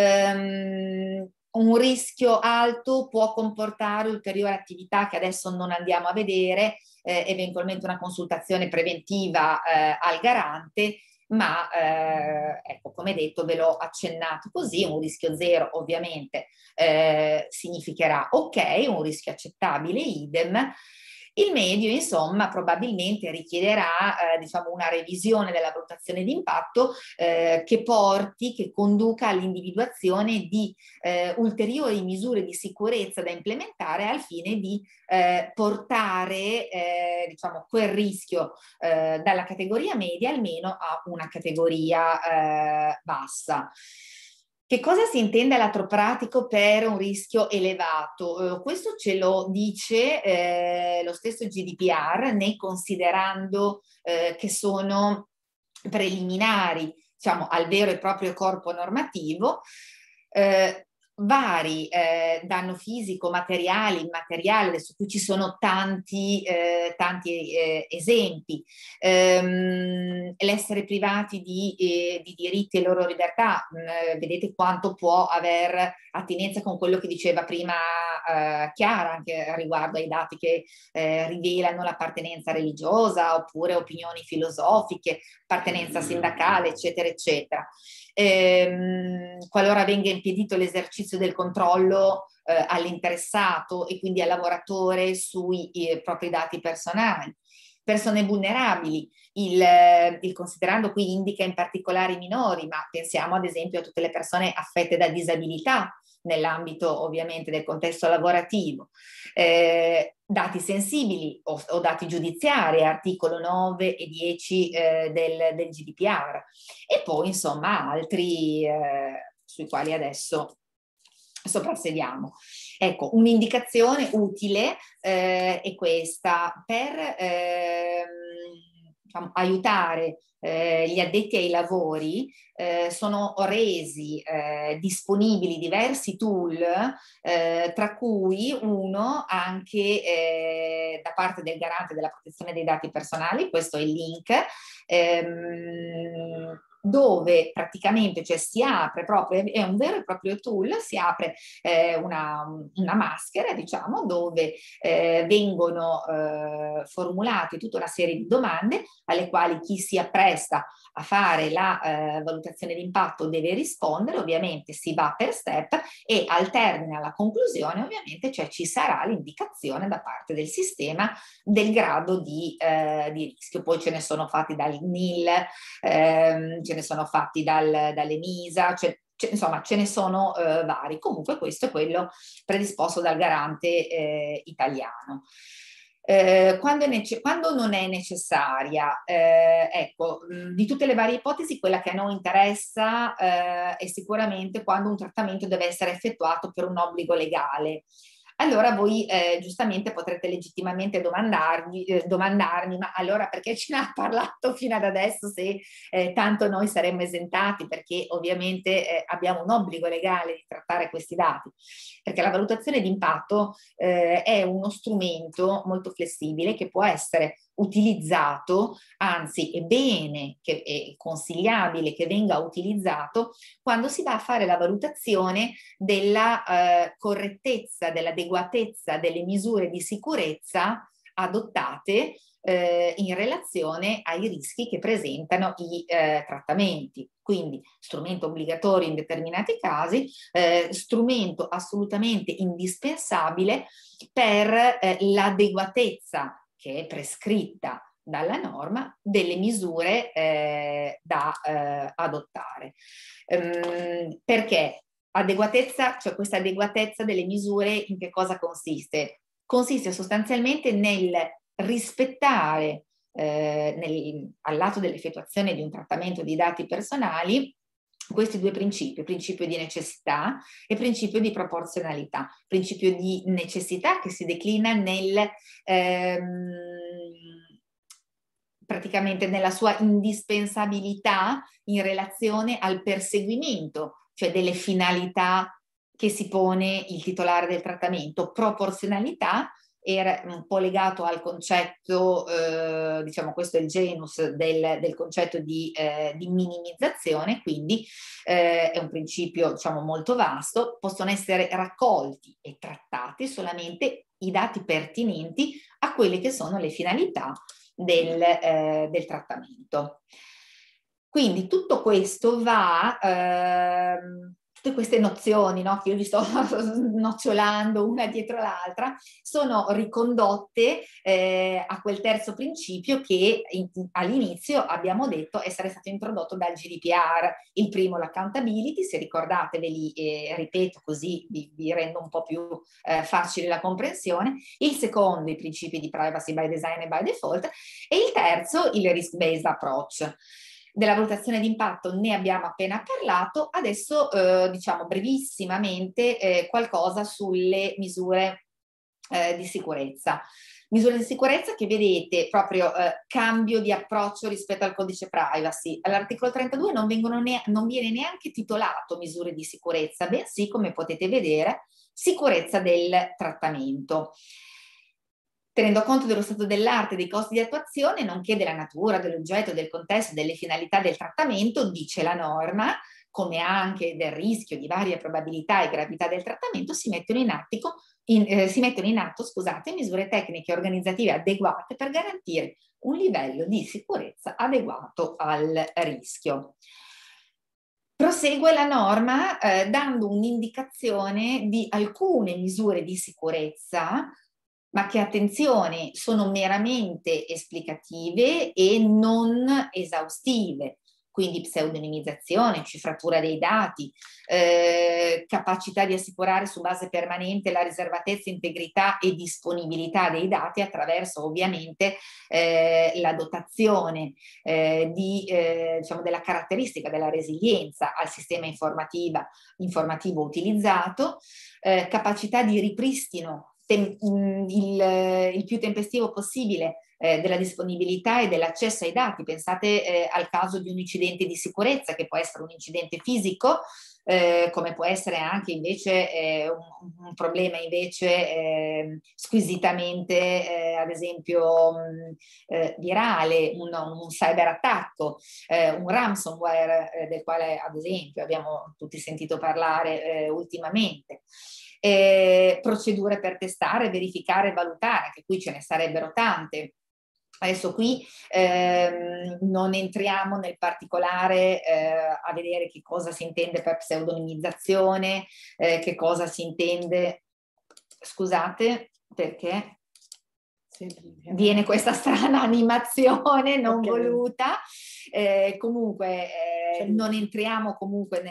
Un rischio alto può comportare ulteriori attività che adesso non andiamo a vedere, eventualmente una consultazione preventiva al garante, ma ecco, come detto, ve l'ho accennato così. Un rischio zero ovviamente significherà ok, un rischio accettabile idem. Il medio, insomma, probabilmente richiederà diciamo una revisione della valutazione di impatto che conduca all'individuazione di ulteriori misure di sicurezza da implementare al fine di portare diciamo quel rischio dalla categoria media almeno a una categoria bassa. Che cosa si intende a lato pratico per un rischio elevato? Questo ce lo dice lo stesso GDPR, né considerando che sono preliminari, diciamo, al vero e proprio corpo normativo. Vari danno fisico, materiale, immateriale, su cui ci sono tanti esempi. L'essere privati di diritti e loro libertà, vedete quanto può aver attinenza con quello che diceva prima Chiara, anche riguardo ai dati che rivelano l'appartenenza religiosa oppure opinioni filosofiche, appartenenza sindacale, eccetera, eccetera. Qualora venga impedito l'esercizio del controllo all'interessato e quindi al lavoratore sui propri dati personali. Persone vulnerabili, il considerando qui indica in particolare i minori, ma pensiamo ad esempio a tutte le persone affette da disabilità nell'ambito ovviamente del contesto lavorativo. Dati sensibili o dati giudiziari, articolo 9 e 10 del GDPR, e poi insomma altri sui quali adesso soprassediamo. Ecco, un'indicazione utile è questa per diciamo, aiutare gli addetti ai lavori, sono resi disponibili diversi tool, tra cui uno anche da parte del Garante della protezione dei dati personali, questo è il link, dove praticamente, cioè, si apre proprio, è un vero e proprio tool, si apre una maschera, diciamo, dove vengono formulate tutta una serie di domande alle quali chi si appresta a fare la valutazione di impatto deve rispondere. Ovviamente si va per step e al termine, alla conclusione, ovviamente, cioè, ci sarà l'indicazione da parte del sistema del grado di rischio. Poi ce ne sono fatti dal NIL, ce ne sono fatti dall'ENISA, cioè, insomma ce ne sono vari. Comunque questo è quello predisposto dal Garante italiano. Quando non è necessaria, ecco, di tutte le varie ipotesi, quella che a noi interessa è sicuramente quando un trattamento deve essere effettuato per un obbligo legale. Allora voi giustamente potrete legittimamente domandarmi, ma allora perché ce ne ha parlato fino ad adesso se tanto noi saremmo esentati? Perché ovviamente abbiamo un obbligo legale di trattare questi dati, perché la valutazione di impatto è uno strumento molto flessibile che può essere utilizzato, anzi è bene, è consigliabile che venga utilizzato quando si va a fare la valutazione della correttezza, dell'adeguatezza delle misure di sicurezza adottate in relazione ai rischi che presentano i trattamenti. Quindi strumento obbligatorio in determinati casi, strumento assolutamente indispensabile per l'adeguatezza che è prescritta dalla norma delle misure da adottare. Perché adeguatezza, cioè questa adeguatezza delle misure in che cosa consiste? Consiste sostanzialmente nel rispettare al lato dell'effettuazione di un trattamento di dati personali questi due principi, principio di necessità e principio di proporzionalità. Principio di necessità che si declina praticamente nella sua indispensabilità in relazione al perseguimento, cioè delle finalità che si pone il titolare del trattamento. Proporzionalità era un po' legato al concetto, diciamo questo è il genus del concetto di minimizzazione, quindi è un principio, diciamo, molto vasto. Possono essere raccolti e trattati solamente i dati pertinenti a quelle che sono le finalità del trattamento. Quindi tutto questo va, tutte queste nozioni, no, che io vi sto nocciolando una dietro l'altra, sono ricondotte a quel terzo principio che all'inizio abbiamo detto essere stato introdotto dal GDPR. Il primo, l'accountability, se ricordate ve li ripeto così vi rendo un po' più facile la comprensione. Il secondo, i principi di privacy by design e by default, e il terzo, il risk-based approach. Della valutazione di impatto ne abbiamo appena parlato, adesso diciamo brevissimamente qualcosa sulle misure di sicurezza. Misure di sicurezza che vedete proprio cambio di approccio rispetto al codice privacy. All'articolo 32 non viene neanche titolato misure di sicurezza, bensì, come potete vedere, sicurezza del trattamento. Tenendo conto dello stato dell'arte e dei costi di attuazione, nonché della natura, dell'oggetto, del contesto e delle finalità del trattamento, dice la norma, come anche del rischio di varia probabilità e gravità del trattamento, si mettono in atto, scusate, misure tecniche e organizzative adeguate per garantire un livello di sicurezza adeguato al rischio. Prosegue la norma dando un'indicazione di alcune misure di sicurezza, ma che, attenzione, sono meramente esplicative e non esaustive. Quindi pseudonimizzazione, cifratura dei dati, capacità di assicurare su base permanente la riservatezza, integrità e disponibilità dei dati attraverso ovviamente la dotazione diciamo, della caratteristica della resilienza al sistema informativo utilizzato, capacità di ripristino il più tempestivo possibile della disponibilità e dell'accesso ai dati. Pensate al caso di un incidente di sicurezza, che può essere un incidente fisico, come può essere anche invece un problema invece squisitamente, ad esempio, virale, un cyberattacco, un ransomware, del quale ad esempio abbiamo tutti sentito parlare ultimamente. Procedure per testare, verificare, valutare, anche qui ce ne sarebbero tante. Adesso qui non entriamo nel particolare a vedere che cosa si intende per pseudonimizzazione, che cosa si intende, scusate, perché viene questa strana animazione non voluta, comunque non entriamo comunque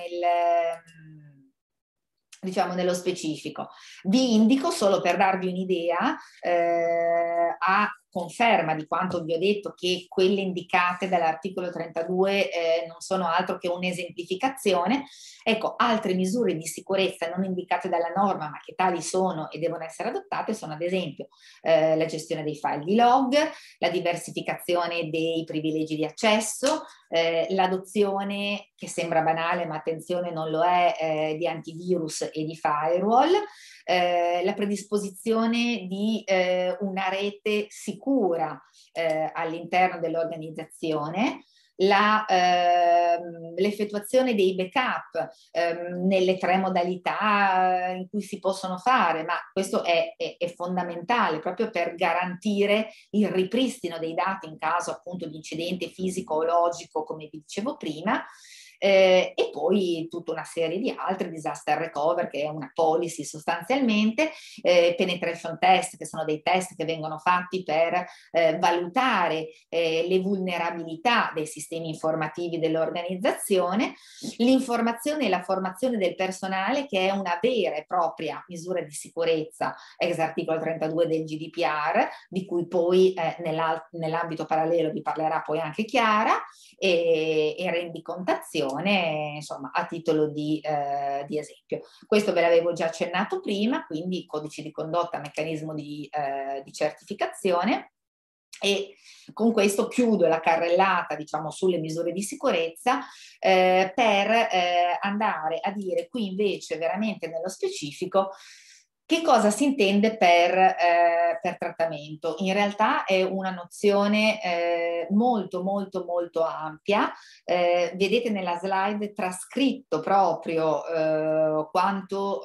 diciamo nello specifico. Vi indico solo per darvi un'idea, a conferma di quanto vi ho detto, che quelle indicate dall'articolo 32 non sono altro che un'esemplificazione. Ecco, altre misure di sicurezza non indicate dalla norma, ma che tali sono e devono essere adottate, sono ad esempio la gestione dei file di log, la diversificazione dei privilegi di accesso, l'adozione, che sembra banale ma attenzione non lo è, di antivirus e di firewall, la predisposizione di una rete sicura all'interno dell'organizzazione, l'effettuazione dei backup nelle 3 modalità in cui si possono fare, ma questo è fondamentale proprio per garantire il ripristino dei dati in caso appunto di incidente fisico o logico, come vi dicevo prima. E poi tutta una serie di altri, disaster recovery, che è una policy sostanzialmente, penetration test, che sono dei test che vengono fatti per valutare le vulnerabilità dei sistemi informativi dell'organizzazione, l'informazione e la formazione del personale, che è una vera e propria misura di sicurezza ex articolo 32 del GDPR, di cui poi nell'ambito parallelo vi parlerà poi anche Chiara, e rendicontazione, insomma, a titolo di esempio. Questo ve l'avevo già accennato prima, quindi codici di condotta, meccanismo di certificazione. E con questo chiudo la carrellata, diciamo, sulle misure di sicurezza, per andare a dire qui invece veramente nello specifico che cosa si intende per trattamento. In realtà è una nozione molto molto molto ampia. Vedete nella slide trascritto proprio quanto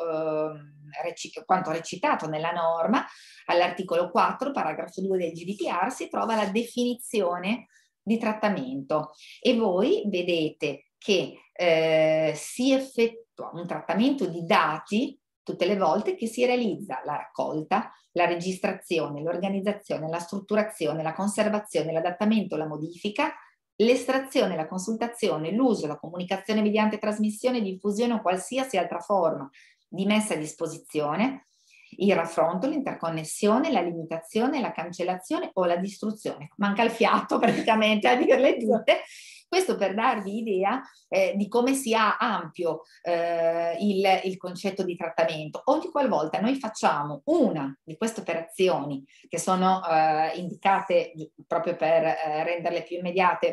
recitato nella norma. All'articolo 4, paragrafo 2 del GDPR, si trova la definizione di trattamento e voi vedete che si effettua un trattamento di dati tutte le volte che si realizza la raccolta, la registrazione, l'organizzazione, la strutturazione, la conservazione, l'adattamento, la modifica, l'estrazione, la consultazione, l'uso, la comunicazione mediante trasmissione, diffusione o qualsiasi altra forma di messa a disposizione, il raffronto, l'interconnessione, la limitazione, la cancellazione o la distruzione. Manca il fiato praticamente a dirle tutte. Questo per darvi idea di come sia ampio il concetto di trattamento. Ogni qualvolta noi facciamo una di queste operazioni, che sono indicate proprio per renderne più immediata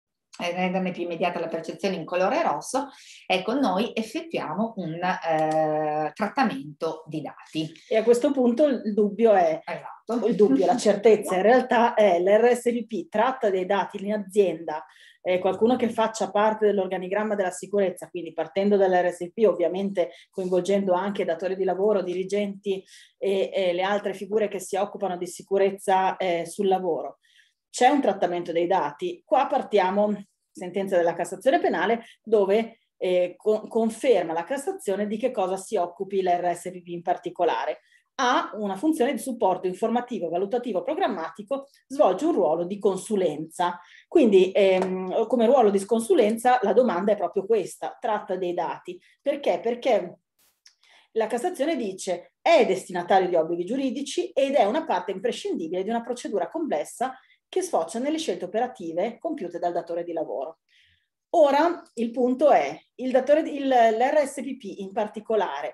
la percezione in colore rosso, ecco, noi effettuiamo un trattamento di dati. E a questo punto il dubbio è, esatto, la certezza in realtà è l'RSVP tratta dei dati in azienda, qualcuno che faccia parte dell'organigramma della sicurezza, quindi partendo dall'RSVP, ovviamente coinvolgendo anche datori di lavoro, dirigenti e le altre figure che si occupano di sicurezza sul lavoro. C'è un trattamento dei dati. Qua partiamo, sentenza della Cassazione penale, dove conferma la Cassazione di che cosa si occupi l'RSVP in particolare. Ha una funzione di supporto informativo, valutativo, programmatico, svolge un ruolo di consulenza. Quindi come ruolo di consulenza la domanda è proprio questa, tratta dei dati. Perché? Perché la Cassazione dice è destinatario di obblighi giuridici ed è una parte imprescindibile di una procedura complessa che sfocia nelle scelte operative compiute dal datore di lavoro. Ora il punto è, l'RSVP in particolare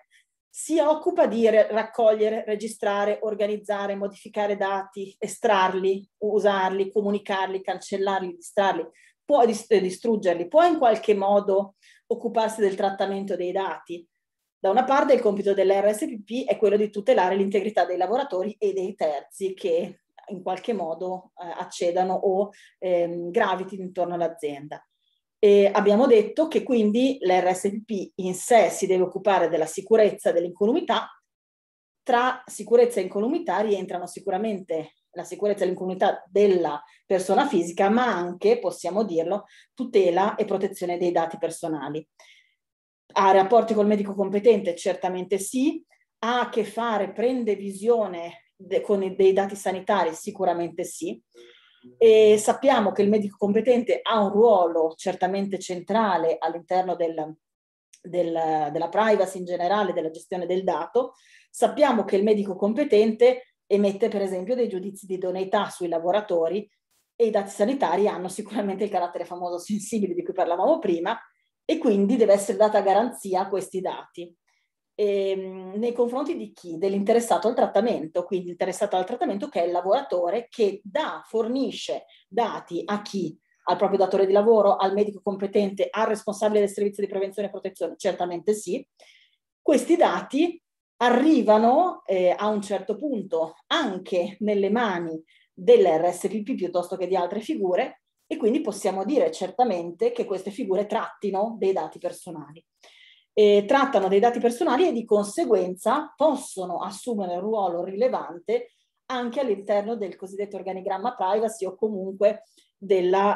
si occupa di raccogliere, registrare, organizzare, modificare dati, estrarli, usarli, comunicarli, cancellarli, distrarli, può distruggerli, può in qualche modo occuparsi del trattamento dei dati. Da una parte il compito dell'RSPP è quello di tutelare l'integrità dei lavoratori e dei terzi che in qualche modo accedano o gravitino intorno all'azienda. E abbiamo detto che quindi l'RSPP in sé si deve occupare della sicurezza e dell'incolumità. Tra sicurezza e incolumità rientrano sicuramente la sicurezza e l'incolumità della persona fisica, ma anche, possiamo dirlo, tutela e protezione dei dati personali. Ha rapporti col medico competente? Certamente sì. Ha a che fare, prende visione con dei dati sanitari? Sicuramente sì. E sappiamo che il medico competente ha un ruolo certamente centrale all'interno della privacy in generale, della gestione del dato. Sappiamo che il medico competente emette per esempio dei giudizi di idoneità sui lavoratori e i dati sanitari hanno sicuramente il carattere famoso sensibile di cui parlavamo prima e quindi deve essere data garanzia a questi dati. Nei confronti di chi? Dell'interessato al trattamento, quindi interessato al trattamento che è il lavoratore che fornisce dati a chi? Al proprio datore di lavoro, al medico competente, al responsabile del servizio di prevenzione e protezione? Certamente sì. Questi dati arrivano a un certo punto anche nelle mani dell'RSPP piuttosto che di altre figure e quindi possiamo dire certamente che queste figure trattino dei dati personali. Trattano dei dati personali e di conseguenza possono assumere un ruolo rilevante anche all'interno del cosiddetto organigramma privacy o comunque della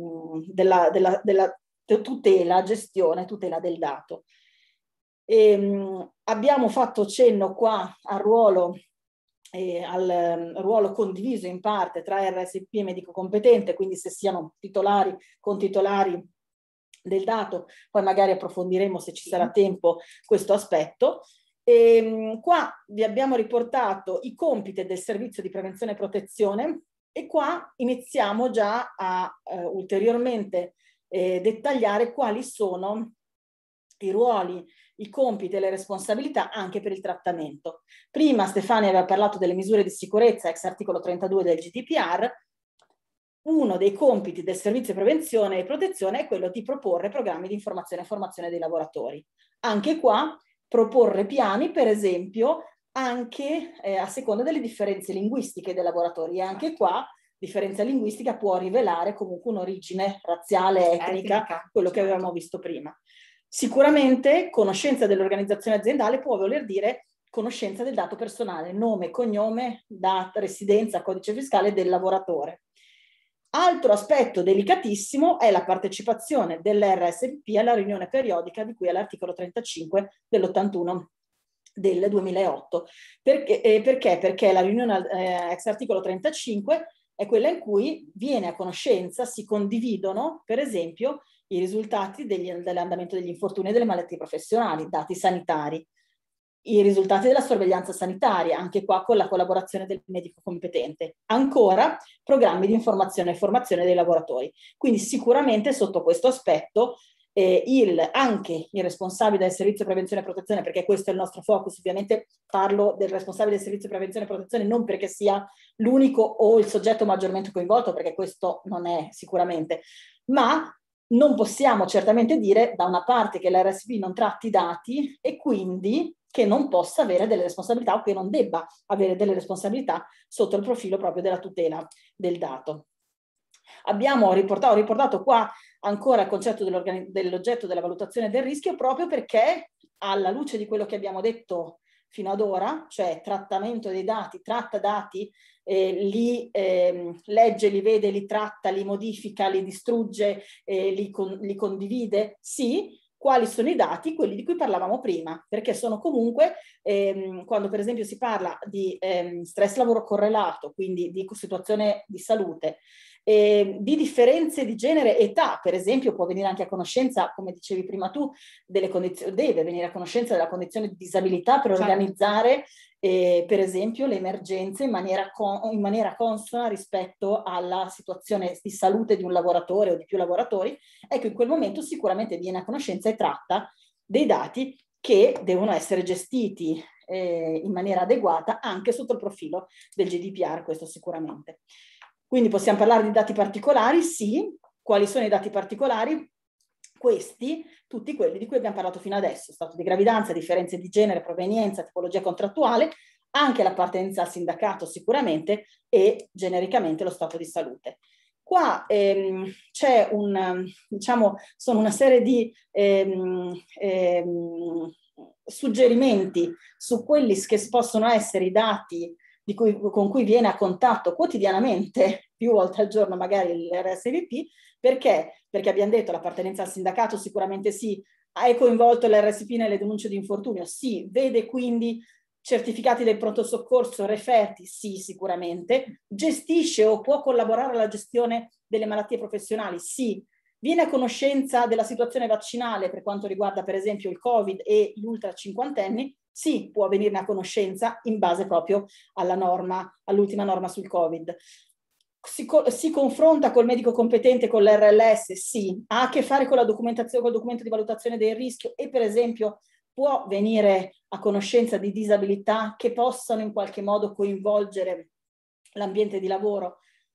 tutela, gestione, tutela del dato. Abbiamo fatto cenno qua al ruolo condiviso in parte tra RSP e medico competente, quindi se siano titolari, contitolari del dato, poi magari approfondiremo se ci sarà tempo questo aspetto. Qua vi abbiamo riportato i compiti del servizio di prevenzione e protezione e qua iniziamo già a ulteriormente dettagliare quali sono i ruoli, i compiti e le responsabilità anche per il trattamento. Prima Stefania aveva parlato delle misure di sicurezza ex articolo 32 del GDPR. Uno dei compiti del servizio di prevenzione e protezione è quello di proporre programmi di informazione e formazione dei lavoratori. Anche qua proporre piani, per esempio, anche a seconda delle differenze linguistiche dei lavoratori. E anche qua differenza linguistica può rivelare comunque un'origine razziale, etnica, quello che avevamo visto prima. Sicuramente conoscenza dell'organizzazione aziendale può voler dire conoscenza del dato personale, nome, cognome, data, residenza, codice fiscale del lavoratore. Altro aspetto delicatissimo è la partecipazione dell'RSPP alla riunione periodica di cui all'articolo 35 dell'81 del 2008. Perché? Perché la riunione ex articolo 35 è quella in cui viene a conoscenza, si condividono, per esempio, i risultati dell'andamento degli infortuni e delle malattie professionali, dati sanitari, i risultati della sorveglianza sanitaria, anche qua con la collaborazione del medico competente. Ancora, programmi di informazione e formazione dei lavoratori. Quindi sicuramente sotto questo aspetto anche il responsabile del servizio prevenzione e protezione, perché questo è il nostro focus, ovviamente parlo del responsabile del servizio prevenzione e protezione non perché sia l'unico o il soggetto maggiormente coinvolto, perché questo non è sicuramente, ma non possiamo certamente dire da una parte che l'RSP non tratti i dati e quindi che non possa avere delle responsabilità o che non debba avere delle responsabilità sotto il profilo proprio della tutela del dato. Ho riportato qua ancora il concetto dell'oggetto della valutazione del rischio proprio perché alla luce di quello che abbiamo detto fino ad ora, cioè trattamento dei dati, tratta dati, li legge, li vede, li tratta, li modifica, li distrugge, li condivide, sì. Quali sono i dati? Quelli di cui parlavamo prima, perché sono comunque, quando per esempio si parla di stress lavoro correlato, quindi di situazione di salute, di differenze di genere e età, per esempio può venire anche a conoscenza, come dicevi prima tu, delle condizioni, deve venire a conoscenza della condizione di disabilità per organizzare per esempio le emergenze in maniera consona rispetto alla situazione di salute di un lavoratore o di più lavoratori. Ecco, in quel momento sicuramente viene a conoscenza e tratta dei dati che devono essere gestiti in maniera adeguata anche sotto il profilo del GDPR, questo sicuramente. Quindi possiamo parlare di dati particolari? Sì. Quali sono i dati particolari? Questi, tutti quelli di cui abbiamo parlato fino adesso: stato di gravidanza, differenze di genere, provenienza, tipologia contrattuale, anche l'appartenenza al sindacato sicuramente, e genericamente lo stato di salute. Qua c'è diciamo, sono una serie di suggerimenti su quelli che possono essere i dati con cui viene a contatto quotidianamente, più volte al giorno magari, l'RSVP. Perché? Perché abbiamo detto l'appartenenza al sindacato sicuramente sì, è coinvolto l'RSP nelle denunce di infortunio? Sì. Vede quindi certificati del pronto soccorso referti? Sì, sicuramente. Gestisce o può collaborare alla gestione delle malattie professionali? Sì. Viene a conoscenza della situazione vaccinale per quanto riguarda per esempio il Covid e gli ultra cinquantenni? Sì, può venirne a conoscenza in base proprio alla norma, all'ultima norma sul Covid. Si confronta col medico competente, con l'RLS? Sì. Ha a che fare con la documentazione, col documento di valutazione del rischio, e per esempio può venire a conoscenza di disabilità che possano in qualche modo coinvolgere l'ambiente di lavoro.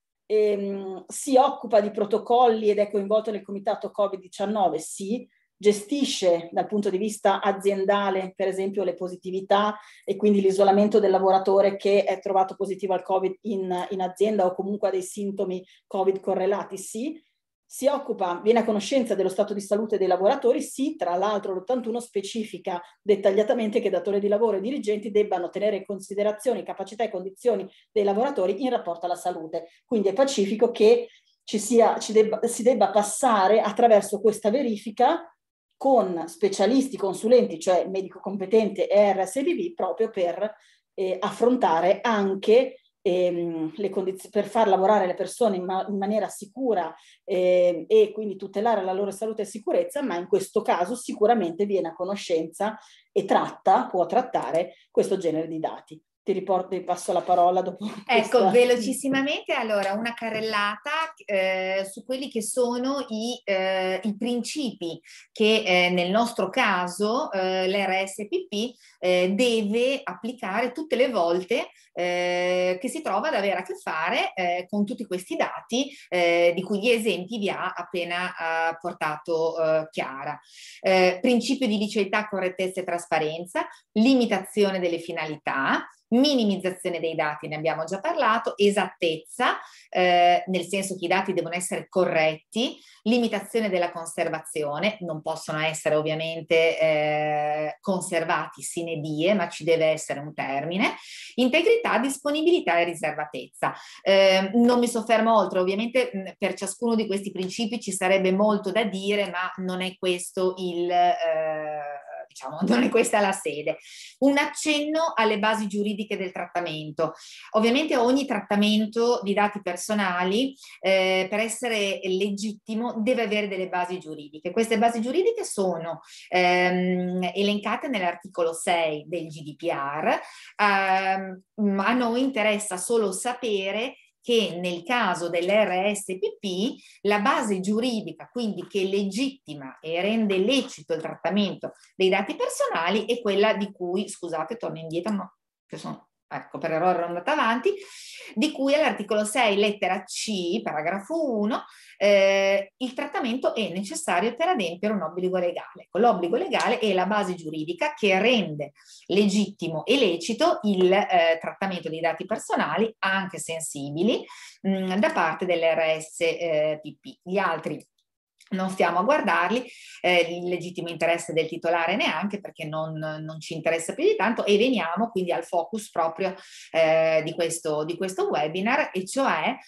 Si occupa di protocolli ed è coinvolto nel comitato Covid-19? Sì. Gestisce dal punto di vista aziendale, per esempio, le positività e quindi l'isolamento del lavoratore che è trovato positivo al Covid in azienda o comunque ha dei sintomi Covid correlati? Sì. Si occupa, viene a conoscenza dello stato di salute dei lavoratori? Sì. Tra l'altro l'81 specifica dettagliatamente che datori di lavoro e dirigenti debbano tenere in considerazione capacità e condizioni dei lavoratori in rapporto alla salute. Quindi è pacifico che si debba passare attraverso questa verifica con specialisti, consulenti, cioè medico competente e RSVP, proprio per affrontare anche le condizioni, per far lavorare le persone in maniera sicura e quindi tutelare la loro salute e sicurezza, ma in questo caso sicuramente viene a conoscenza e può trattare questo genere di dati. Ti passo la parola dopo. Ecco, velocissimamente allora una carrellata su quelli che sono i principi che nel nostro caso l'RSPP deve applicare tutte le volte che si trova ad avere a che fare con tutti questi dati di cui gli esempi vi ha appena portato Chiara. Principio di liceità, correttezza e trasparenza, limitazione delle finalità, minimizzazione dei dati, ne abbiamo già parlato, esattezza, nel senso che i dati devono essere corretti, limitazione della conservazione, non possono essere ovviamente conservati sine die, ma ci deve essere un termine, integrità, disponibilità e riservatezza. Non mi soffermo oltre, ovviamente per ciascuno di questi principi ci sarebbe molto da dire, ma non è questo diciamo, non è questa la sede. Un accenno alle basi giuridiche del trattamento. Ovviamente ogni trattamento di dati personali per essere legittimo deve avere delle basi giuridiche. Queste basi giuridiche sono elencate nell'articolo 6 del GDPR. A noi interessa solo sapere che nel caso dell'RSPP la base giuridica, quindi che legittima e rende lecito il trattamento dei dati personali, è quella di cui, scusate, torno indietro, ma che sono, ecco, per errore ero andata avanti, di cui all'articolo 6, lettera C, paragrafo 1, il trattamento è necessario per adempiere un obbligo legale. Ecco, l'obbligo legale è la base giuridica che rende legittimo e lecito il trattamento dei dati personali, anche sensibili, da parte dell'RSPP. Gli altri non stiamo a guardarli, il legittimo interesse del titolare neanche, perché non ci interessa più di tanto, e veniamo quindi al focus proprio di questo webinar, e cioè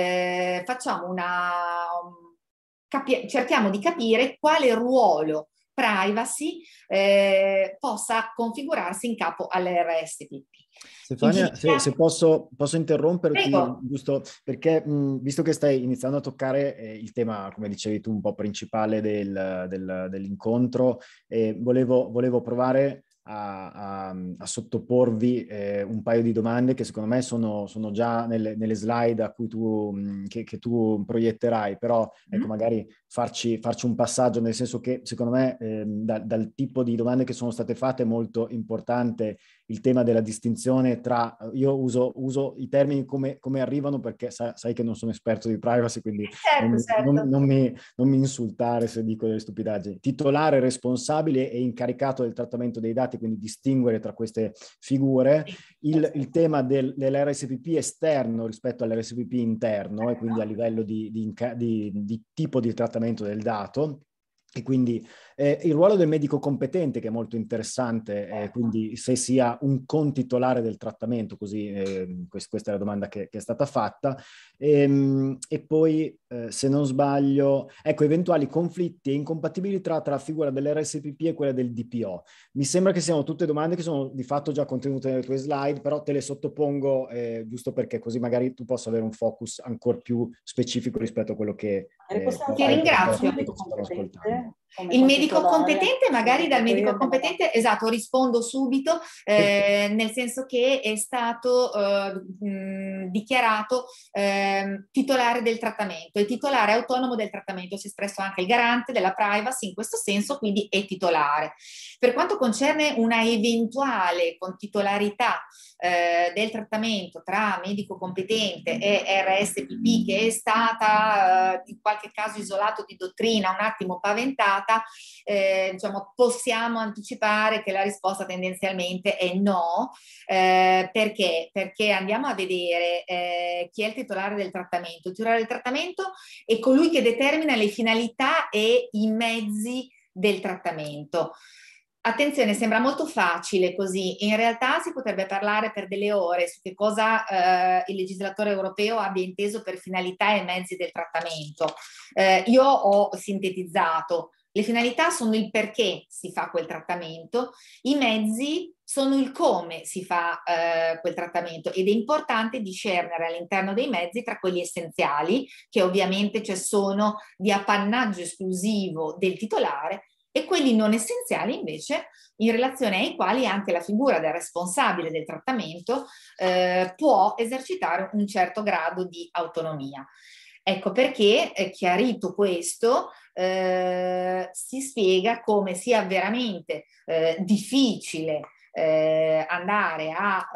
cerchiamo di capire quale ruolo privacy possa configurarsi in capo all'RSPP. Stefania, se posso interromperti, Prego. giusto perché visto che stai iniziando a toccare il tema, come dicevi tu, un po' principale dell'incontro, volevo provare a sottoporvi un paio di domande che secondo me sono già nelle slide a cui che tu proietterai, però ecco, magari farci un passaggio, nel senso che secondo me dal tipo di domande che sono state fatte è molto importante il tema della distinzione tra, io uso i termini come arrivano perché sai che non sono esperto di privacy, quindi non mi insultare se dico delle stupidaggini. Titolare, responsabile e incaricato del trattamento dei dati, quindi distinguere tra queste figure. Il tema dell'RSPP esterno rispetto all'RSPP interno, e quindi a livello di tipo di trattamento del dato. E quindi il ruolo del medico competente, che è molto interessante, quindi se sia un contitolare del trattamento, così questa è la domanda che è stata fatta, e poi se non sbaglio, ecco, eventuali conflitti e incompatibilità tra la figura dell'RSPP e quella del DPO. Mi sembra che siano tutte domande che sono di fatto già contenute nelle tue slide, però te le sottopongo giusto perché così magari tu possa avere un focus ancora più specifico rispetto a quello che ti ringrazio. Il medico competente, magari dal medico competente, esatto, rispondo subito, nel senso che è stato dichiarato titolare del trattamento, il titolare autonomo del trattamento, si è espresso anche il garante della privacy in questo senso, quindi è titolare. Per quanto concerne una eventuale contitolarità del trattamento tra medico competente e RSPP, che è stata in qualche caso isolato di dottrina, un attimo paventata, diciamo, possiamo anticipare che la risposta tendenzialmente è no. Perché? Perché andiamo a vedere chi è il titolare del trattamento. Il titolare del trattamento è colui che determina le finalità e i mezzi del trattamento. Attenzione, sembra molto facile così, in realtà si potrebbe parlare per delle ore su che cosa il legislatore europeo abbia inteso per finalità e mezzi del trattamento. Io ho sintetizzato, le finalità sono il perché si fa quel trattamento, i mezzi sono il come si fa quel trattamento, ed è importante discernere all'interno dei mezzi tra quelli essenziali, che ovviamente sono di appannaggio esclusivo del titolare, e quelli non essenziali invece in relazione ai quali anche la figura del responsabile del trattamento può esercitare un certo grado di autonomia. Ecco perché, chiarito questo, si spiega come sia veramente difficile andare a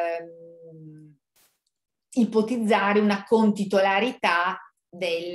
ipotizzare una contitolarità del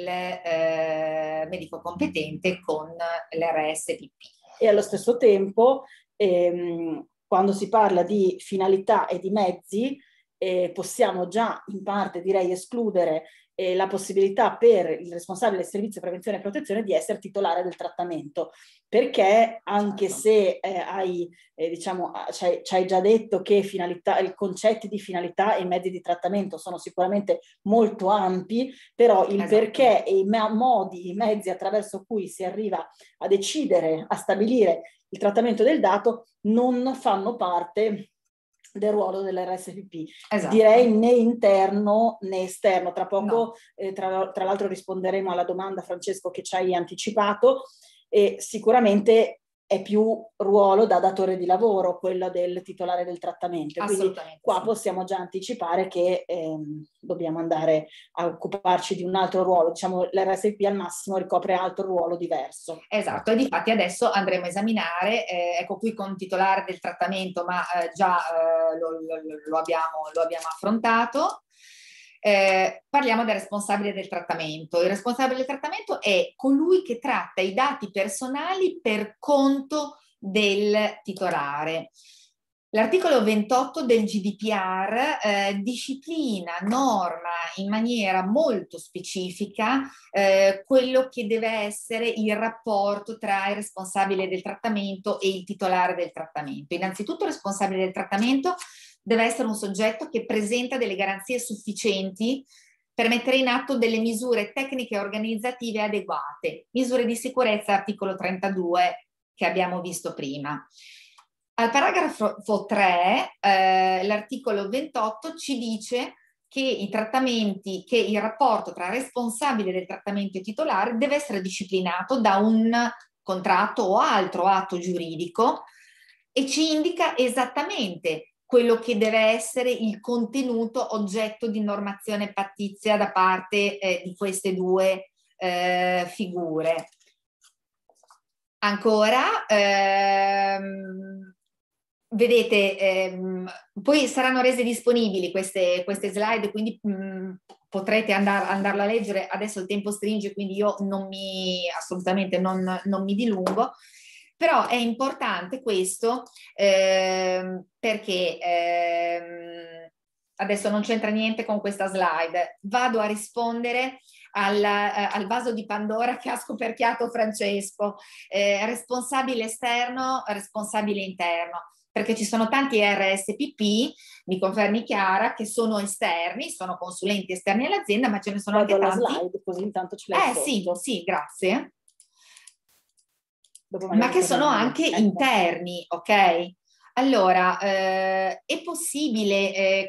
medico competente con l'RSPP. E allo stesso tempo, quando si parla di finalità e di mezzi, possiamo già in parte, direi, escludere la possibilità per il responsabile del servizio prevenzione e protezione di essere titolare del trattamento, perché anche se diciamo, ci hai già detto che i concetti di finalità e mezzi di trattamento sono sicuramente molto ampi, però il perché e i modi, i mezzi attraverso cui si arriva a decidere, a stabilire il trattamento del dato non fanno parte del ruolo dell'RSPP, direi né interno né esterno. Tra poco, tra l'altro, risponderemo alla domanda, Francesco, che ci hai anticipato, e sicuramente è più ruolo da datore di lavoro quello del titolare del trattamento. Quindi qua possiamo già anticipare che dobbiamo andare a occuparci di un altro ruolo, diciamo l'RSPP al massimo ricopre altro ruolo diverso. Esatto, e difatti adesso andremo a esaminare, ecco qui con titolare del trattamento, ma già lo abbiamo affrontato. Parliamo del responsabile del trattamento. Il responsabile del trattamento è colui che tratta i dati personali per conto del titolare. L'articolo 28 del GDPR disciplina, norma in maniera molto specifica quello che deve essere il rapporto tra il responsabile del trattamento e il titolare del trattamento. Innanzitutto il responsabile del trattamento deve essere un soggetto che presenta delle garanzie sufficienti per mettere in atto delle misure tecniche e organizzative adeguate. Misure di sicurezza, articolo 32 che abbiamo visto prima. Al paragrafo 3, l'articolo 28 ci dice che il rapporto tra responsabile del trattamento e titolare deve essere disciplinato da un contratto o altro atto giuridico e ci indica esattamente quello che deve essere il contenuto oggetto di normazione pattizia da parte di queste due figure. Ancora, vedete, poi saranno rese disponibili queste slide, quindi potrete andarla a leggere. Adesso il tempo stringe, quindi io assolutamente non mi dilungo, però è importante questo perché adesso non c'entra niente con questa slide. Vado a rispondere al vaso di Pandora che ha scoperchiato Francesco, responsabile esterno, responsabile interno, perché ci sono tanti RSPP, mi confermi Chiara, che sono esterni, sono consulenti esterni all'azienda, ma ce ne sono anche tanti. Slide, così intanto ce l'hai sotto. Sì, grazie. Ma che sono anche interni, ok? Allora, è possibile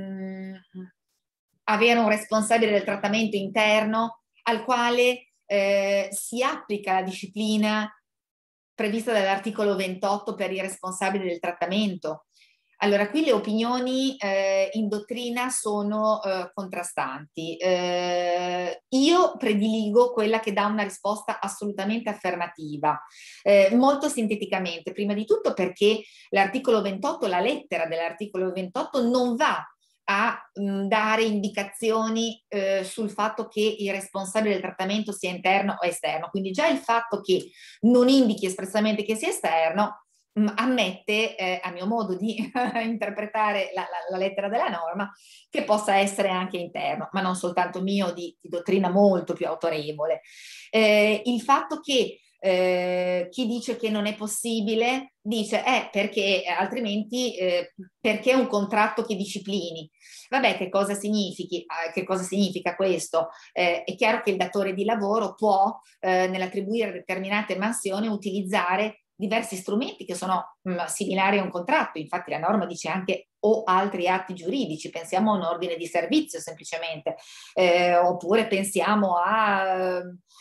avere un responsabile del trattamento interno al quale si applica la disciplina prevista dall'articolo 28 per i responsabili del trattamento. Allora, qui le opinioni in dottrina sono contrastanti. Io prediligo quella che dà una risposta assolutamente affermativa. Molto sinteticamente, prima di tutto perché l'articolo 28, la lettera dell'articolo 28 non va a dare indicazioni sul fatto che il responsabile del trattamento sia interno o esterno. Quindi già il fatto che non indichi espressamente che sia esterno ammette, a mio modo di interpretare la lettera della norma, che possa essere anche interno, ma non soltanto mio, di dottrina molto più autorevole. Il fatto che chi dice che non è possibile dice perché altrimenti perché un contratto che disciplini. Vabbè, che cosa significa questo? È chiaro che il datore di lavoro può nell'attribuire determinate mansioni utilizzare diversi strumenti che sono similari a un contratto. Infatti la norma dice anche o altri atti giuridici, pensiamo a un ordine di servizio semplicemente, oppure pensiamo a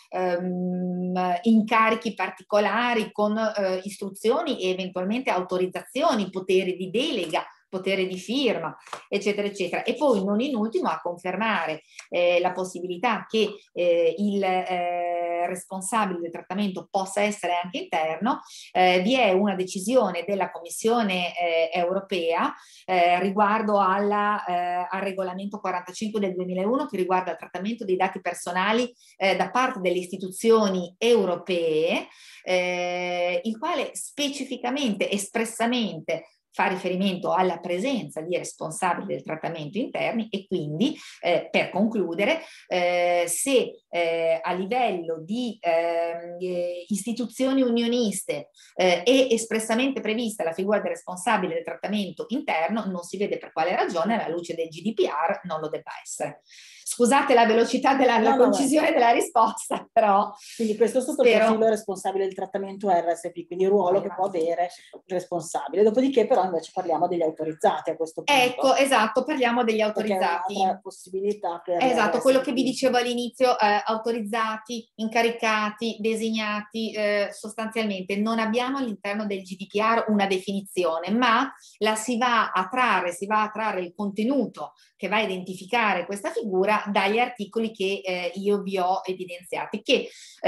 incarichi particolari con istruzioni e eventualmente autorizzazioni, poteri di delega, potere di firma, eccetera, eccetera. E poi non in ultimo a confermare la possibilità che il responsabile del trattamento possa essere anche interno. Vi è una decisione della Commissione europea riguardo al regolamento 45 del 2001 che riguarda il trattamento dei dati personali da parte delle istituzioni europee, il quale specificamente, espressamente fa riferimento alla presenza di responsabili del trattamento interni e quindi, per concludere, se a livello di istituzioni unioniste è espressamente prevista la figura del responsabile del trattamento interno, non si vede per quale ragione alla luce del GDPR non lo debba essere. Scusate la velocità della concisione della risposta, però... Quindi questo sotto il profilo responsabile del trattamento RSP, quindi il ruolo che può avere il responsabile. Dopodiché però invece parliamo degli autorizzati a questo punto. Ecco, esatto, parliamo degli autorizzati. Perché è un'altra possibilità per... Esatto, quello che vi dicevo all'inizio, autorizzati, incaricati, designati, sostanzialmente non abbiamo all'interno del GDPR una definizione, ma si va a trarre il contenuto che va a identificare questa figura dagli articoli che io vi ho evidenziati, che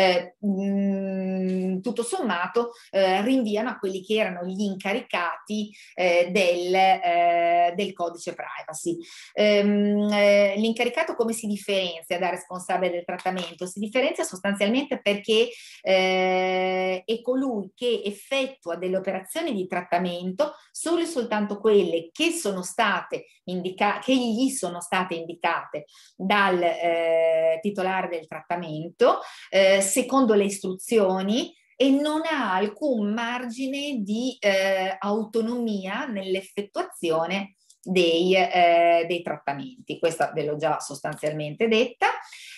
tutto sommato rinviano a quelli che erano gli incaricati del codice privacy. L'incaricato come si differenzia dal responsabile del trattamento? Si differenzia sostanzialmente perché è colui che effettua delle operazioni di trattamento solo e soltanto quelle che sono state che gli sono state indicate dal titolare del trattamento secondo le istruzioni e non ha alcun margine di autonomia nell'effettuazione dei trattamenti. Questa ve l'ho già sostanzialmente detta.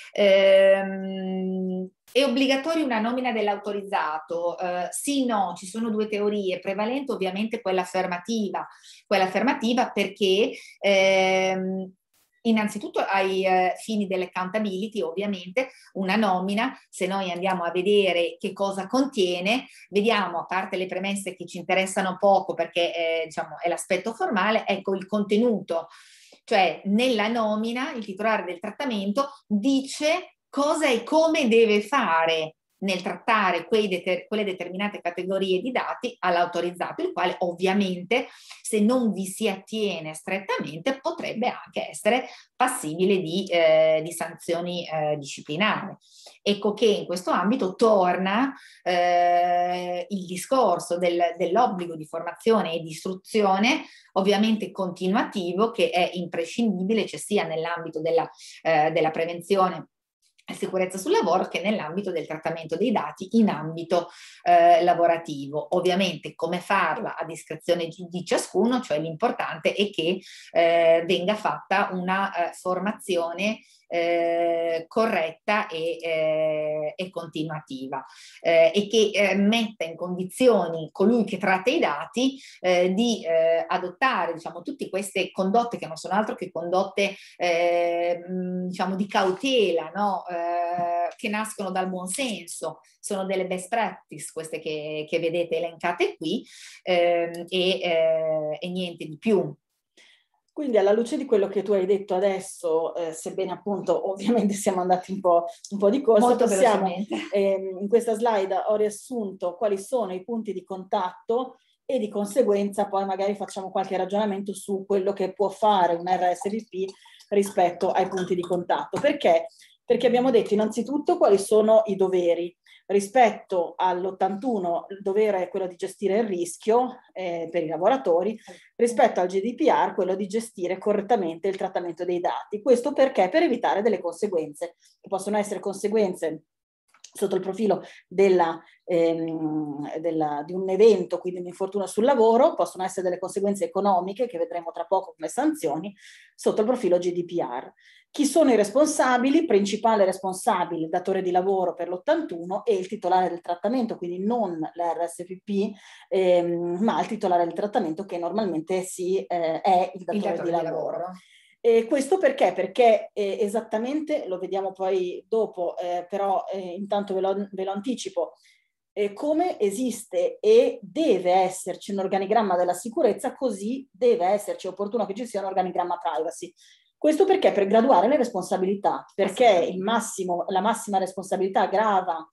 È obbligatoria una nomina dell'autorizzato? Sì, no, ci sono due teorie, prevalente ovviamente quella affermativa perché Innanzitutto ai fini dell'accountability, ovviamente, una nomina, se noi andiamo a vedere che cosa contiene, vediamo, a parte le premesse che ci interessano poco perché diciamo, è l'aspetto formale, ecco il contenuto. Cioè nella nomina il titolare del trattamento dice cosa e come deve fare nel trattare quelle determinate categorie di dati all'autorizzato, il quale ovviamente, se non vi si attiene strettamente, potrebbe anche essere passibile di sanzioni disciplinari. Ecco che in questo ambito torna il discorso dell'obbligo di formazione e di istruzione, ovviamente continuativo, che è imprescindibile, cioè sia nell'ambito della prevenzione e sicurezza sul lavoro che nell'ambito del trattamento dei dati in ambito lavorativo. Ovviamente come farla a discrezione di ciascuno, cioè l'importante è che venga fatta una formazione corretta e continuativa e che metta in condizioni colui che tratta i dati di adottare, diciamo, tutte queste condotte che non sono altro che condotte diciamo di cautela, no? Che nascono dal buon senso, sono delle best practice queste che vedete elencate qui e niente di più. Quindi alla luce di quello che tu hai detto adesso, sebbene appunto ovviamente siamo andati un po' di corsa, possiamo, in questa slide ho riassunto quali sono i punti di contatto e di conseguenza poi magari facciamo qualche ragionamento su quello che può fare un RSVP rispetto ai punti di contatto. Perché? Perché abbiamo detto innanzitutto quali sono i doveri. Rispetto all'81 il dovere è quello di gestire il rischio per i lavoratori, rispetto al GDPR quello di gestire correttamente il trattamento dei dati. Questo perché? Per evitare delle conseguenze, che possono essere conseguenze sotto il profilo di un evento, quindi un infortunio sul lavoro, possono essere delle conseguenze economiche, che vedremo tra poco come sanzioni, sotto il profilo GDPR. Chi sono i responsabili? Principale responsabile, il datore di lavoro per l'81 e il titolare del trattamento, quindi non l'RSVP, ma il titolare del trattamento che normalmente è il datore di lavoro. Questo perché? Perché esattamente, lo vediamo poi dopo, però intanto ve lo anticipo, come esiste e deve esserci un organigramma della sicurezza, così deve esserci, è opportuno che ci sia un organigramma privacy. Questo perché? Per graduare le responsabilità, perché la massima responsabilità grava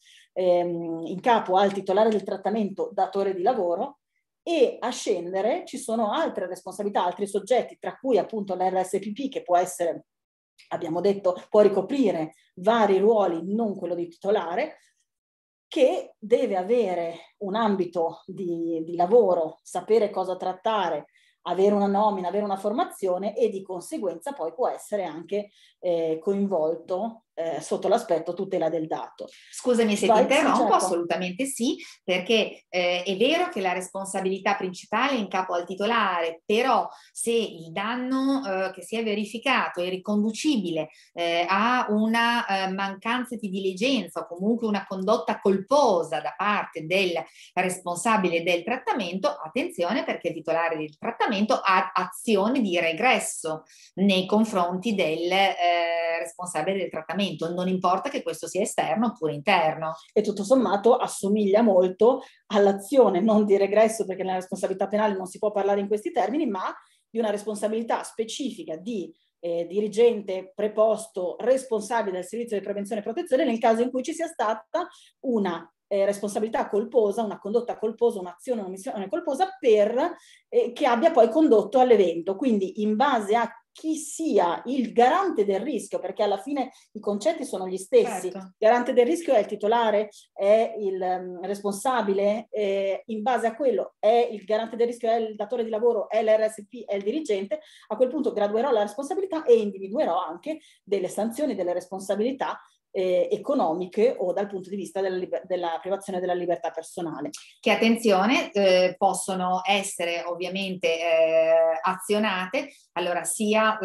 in capo al titolare del trattamento, datore di lavoro, e a scendere ci sono altre responsabilità, altri soggetti, tra cui appunto l'RSPP, che può essere, abbiamo detto, può ricoprire vari ruoli, non quello di titolare, che deve avere un ambito di lavoro, sapere cosa trattare, avere una nomina, avere una formazione e di conseguenza poi può essere anche coinvolto sotto l'aspetto tutela del dato. Scusami se ti interrompo, sì, certo. Assolutamente sì, perché è vero che la responsabilità principale è in capo al titolare, però se il danno che si è verificato è riconducibile a una mancanza di diligenza o comunque una condotta colposa da parte del responsabile del trattamento, attenzione, perché il titolare del trattamento ha azione di regresso nei confronti del responsabile del trattamento. Non importa che questo sia esterno oppure interno. E tutto sommato assomiglia molto all'azione non di regresso, perché nella responsabilità penale non si può parlare in questi termini, ma di una responsabilità specifica di dirigente preposto responsabile del servizio di prevenzione e protezione nel caso in cui ci sia stata una responsabilità colposa, una condotta colposa, un'azione, un'omissione colposa che abbia poi condotto all'evento. Quindi in base a chi sia il garante del rischio, perché alla fine i concetti sono gli stessi. Certo. Garante del rischio è il titolare, è il responsabile, in base a quello è il garante del rischio, è il datore di lavoro, è l'RSP, è il dirigente. A quel punto graduerò la responsabilità e individuerò anche delle sanzioni, delle responsabilità economiche o dal punto di vista della privazione della libertà personale. Che attenzione, possono essere ovviamente azionate, allora sia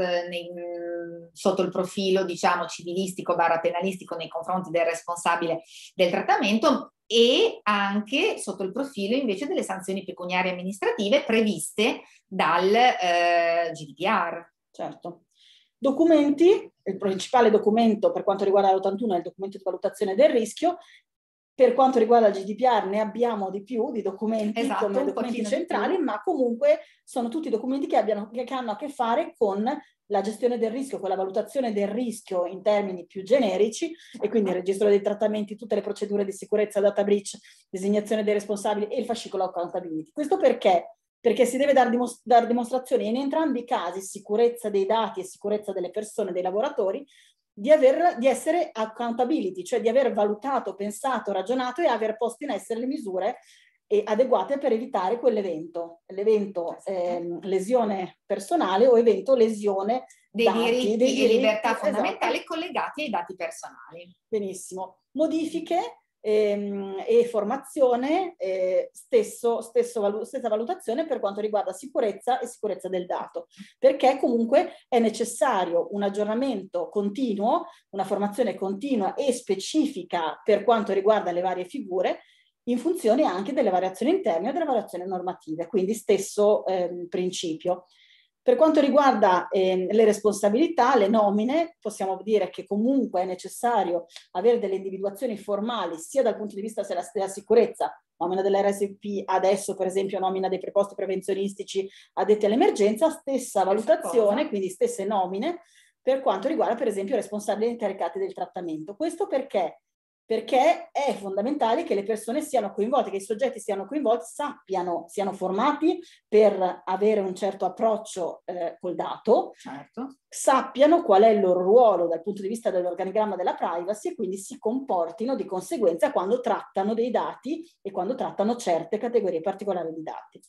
sotto il profilo diciamo civilistico / penalistico nei confronti del responsabile del trattamento e anche sotto il profilo invece delle sanzioni pecuniarie amministrative previste dal GDPR. Certo. Documenti, il principale documento per quanto riguarda l'81 è il documento di valutazione del rischio. Per quanto riguarda il GDPR ne abbiamo di più di documenti, esatto, come documenti centrali, ma comunque sono tutti documenti che hanno a che fare con la gestione del rischio, con la valutazione del rischio in termini più generici, e quindi il registro dei trattamenti, tutte le procedure di sicurezza, data breach, designazione dei responsabili e il fascicolo accountability. Questo perché? Perché si deve dar dimostrazione in entrambi i casi, sicurezza dei dati e sicurezza delle persone, dei lavoratori, di essere accountability, cioè di aver valutato, pensato, ragionato e aver posto in essere le misure adeguate per evitare quell'evento, l'evento lesione personale o evento lesione dei dati, diritti e libertà fondamentali, esatto, collegati ai dati personali. Benissimo. Modifiche e formazione, stessa valutazione per quanto riguarda sicurezza e sicurezza del dato, perché comunque è necessario un aggiornamento continuo, una formazione continua e specifica per quanto riguarda le varie figure, in funzione anche delle variazioni interne e delle variazioni normative, quindi stesso principio. Per quanto riguarda le responsabilità, le nomine, possiamo dire che comunque è necessario avere delle individuazioni formali sia dal punto di vista della sicurezza, nomina dell'RSP, adesso per esempio nomina dei preposti prevenzionistici addetti all'emergenza, stessa valutazione, quindi stesse nomine per quanto riguarda per esempio i responsabili incaricati del trattamento. Questo perché? Perché è fondamentale che le persone siano coinvolte, che i soggetti siano coinvolti, siano formati per avere un certo approccio col dato, certo, sappiano qual è il loro ruolo dal punto di vista dell'organigramma della privacy e quindi si comportino di conseguenza quando trattano dei dati e quando trattano certe categorie particolari di dati.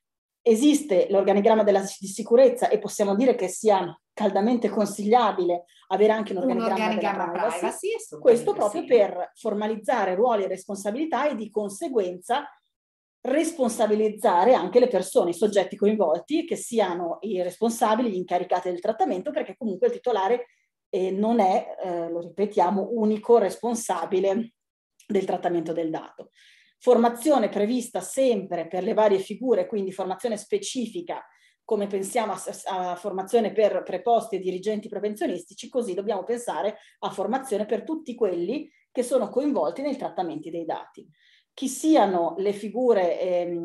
Esiste l'organigramma di sicurezza e possiamo dire che sia caldamente consigliabile avere anche un organigramma della privacy, questo proprio per formalizzare ruoli e responsabilità e di conseguenza responsabilizzare anche le persone, i soggetti coinvolti, che siano i responsabili, gli incaricati del trattamento, perché comunque il titolare non è, lo ripetiamo, unico responsabile del trattamento del dato. Formazione prevista sempre per le varie figure, quindi formazione specifica, come pensiamo a formazione per preposti e dirigenti prevenzionistici, così dobbiamo pensare a formazione per tutti quelli che sono coinvolti nei trattamenti dei dati. Chi siano le figure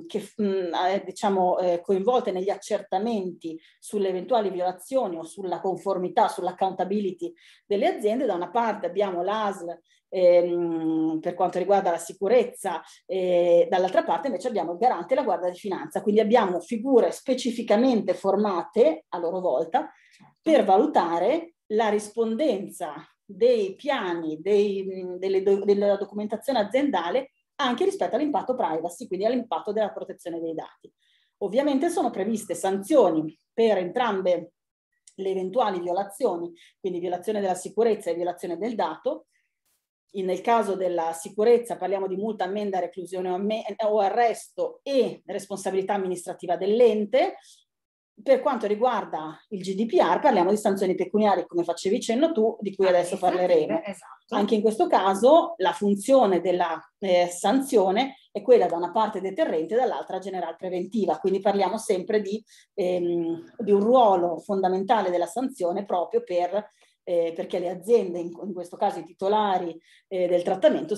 coinvolte negli accertamenti sulle eventuali violazioni o sulla conformità, sull'accountability delle aziende. Da una parte abbiamo l'ASL per quanto riguarda la sicurezza, dall'altra parte invece abbiamo il garante e la Guardia di Finanza, quindi abbiamo figure specificamente formate a loro volta per valutare la rispondenza dei piani, della documentazione aziendale anche rispetto all'impatto privacy, quindi all'impatto della protezione dei dati. Ovviamente sono previste sanzioni per entrambe le eventuali violazioni, quindi violazione della sicurezza e violazione del dato. Nel caso della sicurezza parliamo di multa, ammenda, reclusione o arresto e responsabilità amministrativa dell'ente. Per quanto riguarda il GDPR parliamo di sanzioni pecuniarie, come facevi cenno tu, di cui adesso parleremo. Esatto. Anche in questo caso la funzione della sanzione è quella da una parte deterrente e dall'altra general preventiva, quindi parliamo sempre di un ruolo fondamentale della sanzione proprio perché le aziende, in questo caso i titolari del trattamento,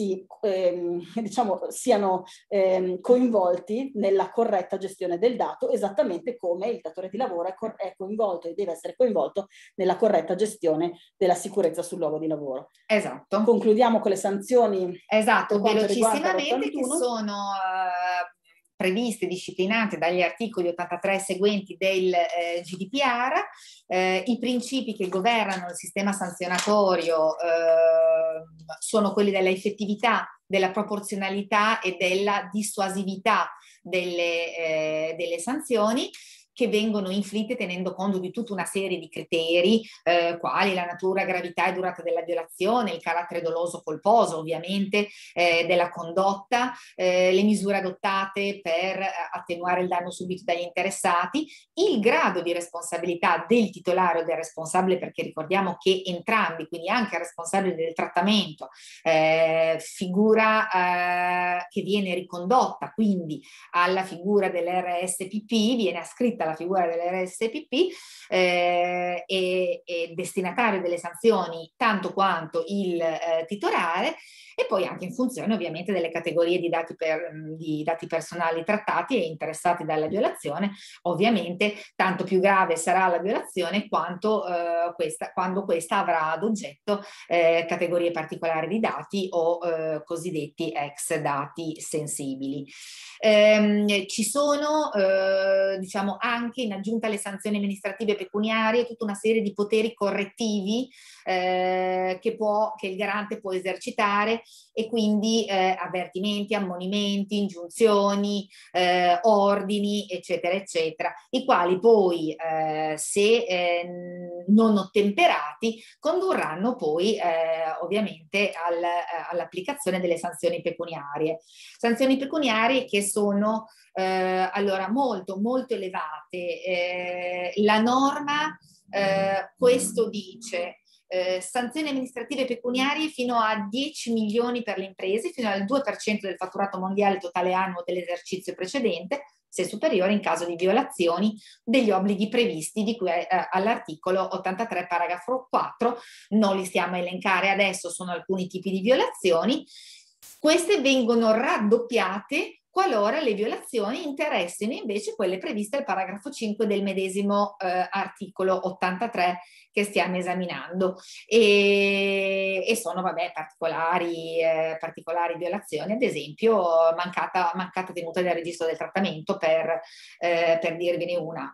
siano coinvolti nella corretta gestione del dato, esattamente come il datore di lavoro è coinvolto e deve essere coinvolto nella corretta gestione della sicurezza sul luogo di lavoro. Esatto. Concludiamo con le sanzioni. Esatto, velocissimamente, che sono previste, disciplinate dagli articoli 83 seguenti del GDPR, i principi che governano il sistema sanzionatorio sono quelli della effettività, della proporzionalità e della dissuasività delle sanzioni, che vengono inflitte tenendo conto di tutta una serie di criteri, quali la natura, gravità e durata della violazione, il carattere doloso colposo ovviamente della condotta, le misure adottate per attenuare il danno subito dagli interessati, il grado di responsabilità del titolare o del responsabile, perché ricordiamo che entrambi, quindi anche il responsabile del trattamento, figura che viene ricondotta quindi alla figura dell'RSPP, viene ascritta la figura dell'RSPP e destinatario delle sanzioni tanto quanto il titolare, e poi anche in funzione ovviamente delle categorie di dati personali trattati e interessati dalla violazione. Ovviamente tanto più grave sarà la violazione quando questa avrà ad oggetto categorie particolari di dati o cosiddetti ex dati sensibili. Ci sono diciamo anche, in aggiunta alle sanzioni amministrative pecuniarie, tutta una serie di poteri correttivi che il garante può esercitare, e quindi avvertimenti, ammonimenti, ingiunzioni, ordini, eccetera, eccetera, i quali poi se non ottemperati condurranno poi ovviamente all'applicazione delle sanzioni pecuniarie. Sanzioni pecuniarie che sono allora molto molto elevate. La norma questo dice: sanzioni amministrative pecuniarie fino a 10 milioni per le imprese, fino al 2% del fatturato mondiale totale annuo dell'esercizio precedente, se superiore in caso di violazioni degli obblighi previsti di cui all'articolo 83 paragrafo 4. Non li stiamo a elencare adesso, sono alcuni tipi di violazioni. Queste vengono raddoppiate qualora le violazioni interessino invece quelle previste al paragrafo 5 del medesimo articolo 83 che stiamo esaminando, e sono particolari violazioni, ad esempio mancata tenuta del registro del trattamento, per dirvene una.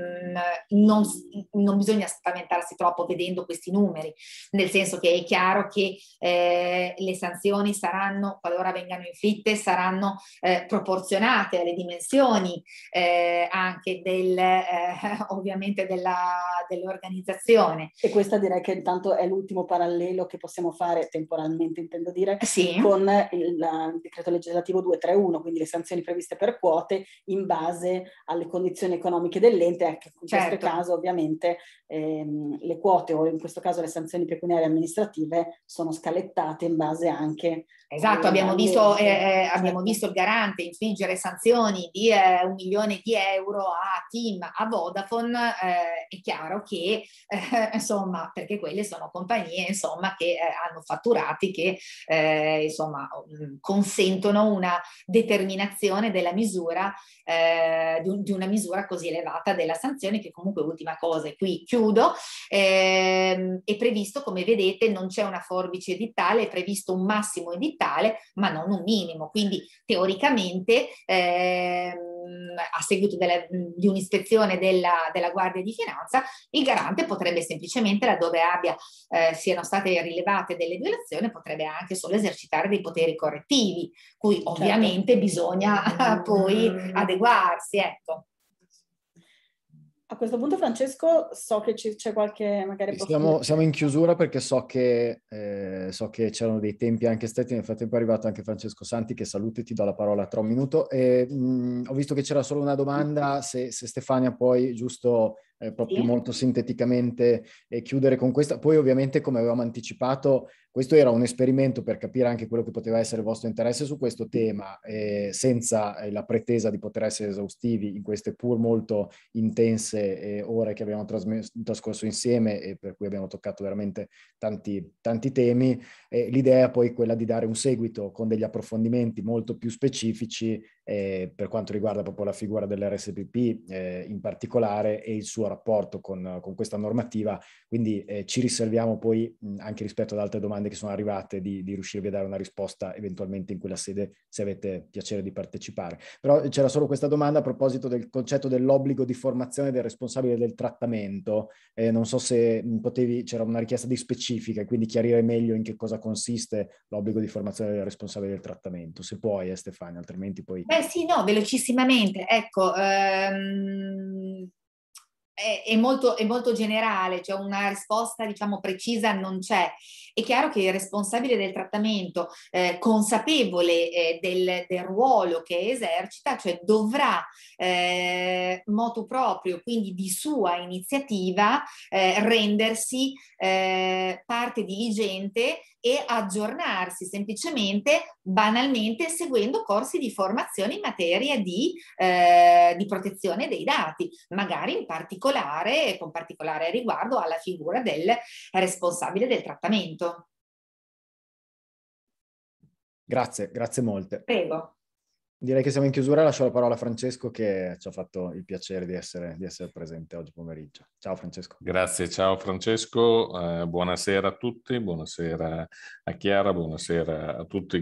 Non bisogna spaventarsi troppo vedendo questi numeri, nel senso che è chiaro che le sanzioni saranno, qualora vengano inflitte, saranno proporzionate alle dimensioni anche ovviamente dell'organizzazione. E questa direi che intanto è l'ultimo parallelo che possiamo fare temporalmente, intendo dire, sì, con il decreto legislativo 231, quindi le sanzioni previste per quote in base alle condizioni economiche dell'ente. Ecco, in questo caso ovviamente le quote, o in questo caso le sanzioni pecuniarie amministrative, sono scalettate in base anche... Esatto, abbiamo visto il garante infliggere sanzioni di 1 milione di euro a TIM, a Vodafone. È chiaro che insomma, perché quelle sono compagnie insomma che hanno fatturati che insomma consentono una determinazione della misura, di una misura così elevata della sanzione, che comunque, ultima cosa, e qui chiudo, è previsto, come vedete, non c'è una forbice edittale, è previsto un massimo edittale ma non un minimo, quindi teoricamente a seguito di un'ispezione della Guardia di Finanza, il garante potrebbe semplicemente, laddove siano state rilevate delle violazioni, potrebbe anche solo esercitare dei poteri correttivi, cui ovviamente bisogna poi adeguarsi, ecco. A questo punto, Francesco, so che c'è qualche magari... Siamo in chiusura, perché so che c'erano dei tempi anche stretti. Nel frattempo è arrivato anche Francesco Santi, che saluti, ti do la parola tra un minuto. Ho visto che c'era solo una domanda, se Stefania puoi giusto proprio molto sinteticamente chiudere con questa. Poi ovviamente, come avevamo anticipato, questo era un esperimento per capire anche quello che poteva essere il vostro interesse su questo tema, senza la pretesa di poter essere esaustivi in queste pur molto intense ore che abbiamo trascorso insieme, e per cui abbiamo toccato veramente tanti temi. L'idea è poi quella di dare un seguito con degli approfondimenti molto più specifici per quanto riguarda proprio la figura dell'RSPP in particolare e il suo rapporto con questa normativa. Quindi ci riserviamo poi anche rispetto ad altre domande che sono arrivate di riuscirvi a dare una risposta eventualmente in quella sede, se avete piacere di partecipare. Però c'era solo questa domanda a proposito del concetto dell'obbligo di formazione del responsabile del trattamento. Non so se c'era una richiesta di specifica, e quindi chiarire meglio in che cosa consiste l'obbligo di formazione del responsabile del trattamento, se puoi, Stefania, altrimenti poi... Sì, no, velocissimamente, ecco, è molto generale, cioè una risposta, diciamo, precisa non c'è. È chiaro che il responsabile del trattamento, consapevole del ruolo che esercita, cioè dovrà motu proprio, quindi di sua iniziativa, rendersi parte diligente e aggiornarsi semplicemente, banalmente, seguendo corsi di formazione in materia di protezione dei dati, magari in particolare, con particolare riguardo alla figura del responsabile del trattamento. Grazie, grazie molte. Prego. Direi che siamo in chiusura, lascio la parola a Francesco che ci ha fatto il piacere di essere presente oggi pomeriggio. Ciao Francesco. Grazie, ciao Francesco, buonasera a tutti, buonasera a Chiara, buonasera a tutti,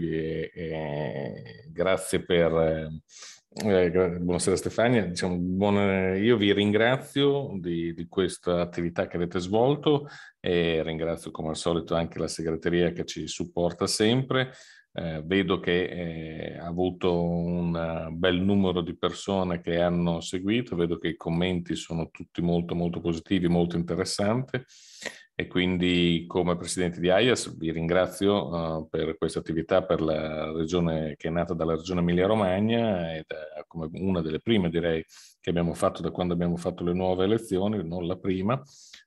grazie per... buonasera Stefania, io vi ringrazio di questa attività che avete svolto e ringrazio come al solito anche la segreteria che ci supporta sempre. Vedo che ha avuto un bel numero di persone che hanno seguito, vedo che i commenti sono tutti molto molto positivi, molto interessanti e quindi come presidente di AIAS vi ringrazio per questa attività per la regione che è nata dalla regione Emilia-Romagna ed è come una delle prime direi che abbiamo fatto da quando abbiamo fatto le nuove elezioni, non la prima.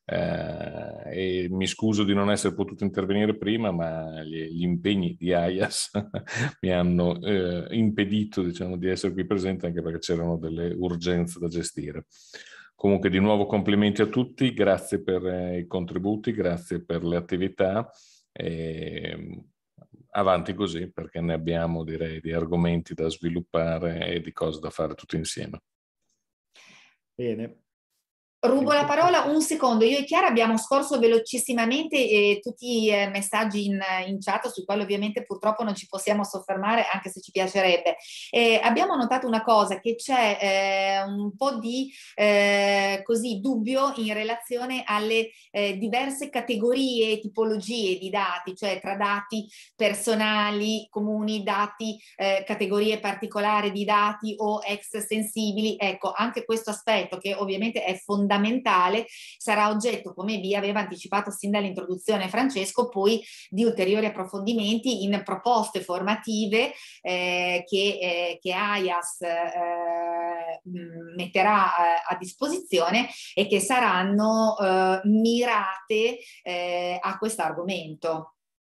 E mi scuso di non essere potuto intervenire prima, ma gli impegni di AIAS mi hanno impedito, diciamo, di essere qui presente anche perché c'erano delle urgenze da gestire. Comunque di nuovo complimenti a tutti, grazie per i contributi, grazie per le attività e avanti così perché ne abbiamo direi di argomenti da sviluppare e di cose da fare tutti insieme. Bene. Rubo la parola un secondo. Io e Chiara abbiamo scorso velocissimamente tutti i messaggi in chat, sui quali ovviamente purtroppo non ci possiamo soffermare, anche se ci piacerebbe. Abbiamo notato una cosa, che c'è un po' di così dubbio in relazione alle diverse categorie e tipologie di dati, cioè tra dati personali, comuni, dati, categorie particolari di dati o ex sensibili. Ecco, anche questo aspetto che ovviamente è fondamentale sarà oggetto, come vi aveva anticipato sin dall'introduzione Francesco, poi di ulteriori approfondimenti in proposte formative che AIAS metterà a disposizione e che saranno mirate a questo argomento.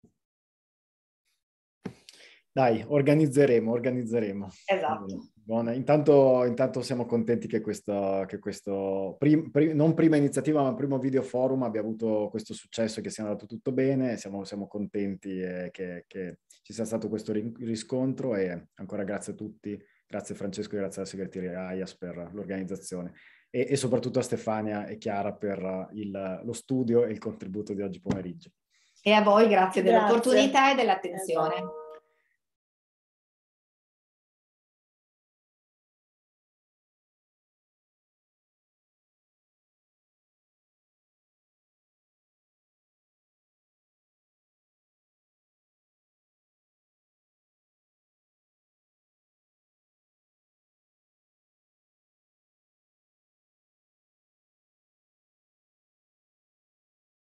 Dai, organizzeremo. Esatto. Buona. Intanto siamo contenti che questo non prima iniziativa, ma primo video forum abbia avuto questo successo e che sia andato tutto bene. Siamo contenti che ci sia stato questo riscontro e ancora grazie a tutti. Grazie Francesco e grazie alla segreteria AIAS per l'organizzazione e soprattutto a Stefania e Chiara per lo studio e il contributo di oggi pomeriggio. E a voi grazie dell'opportunità e dell'attenzione.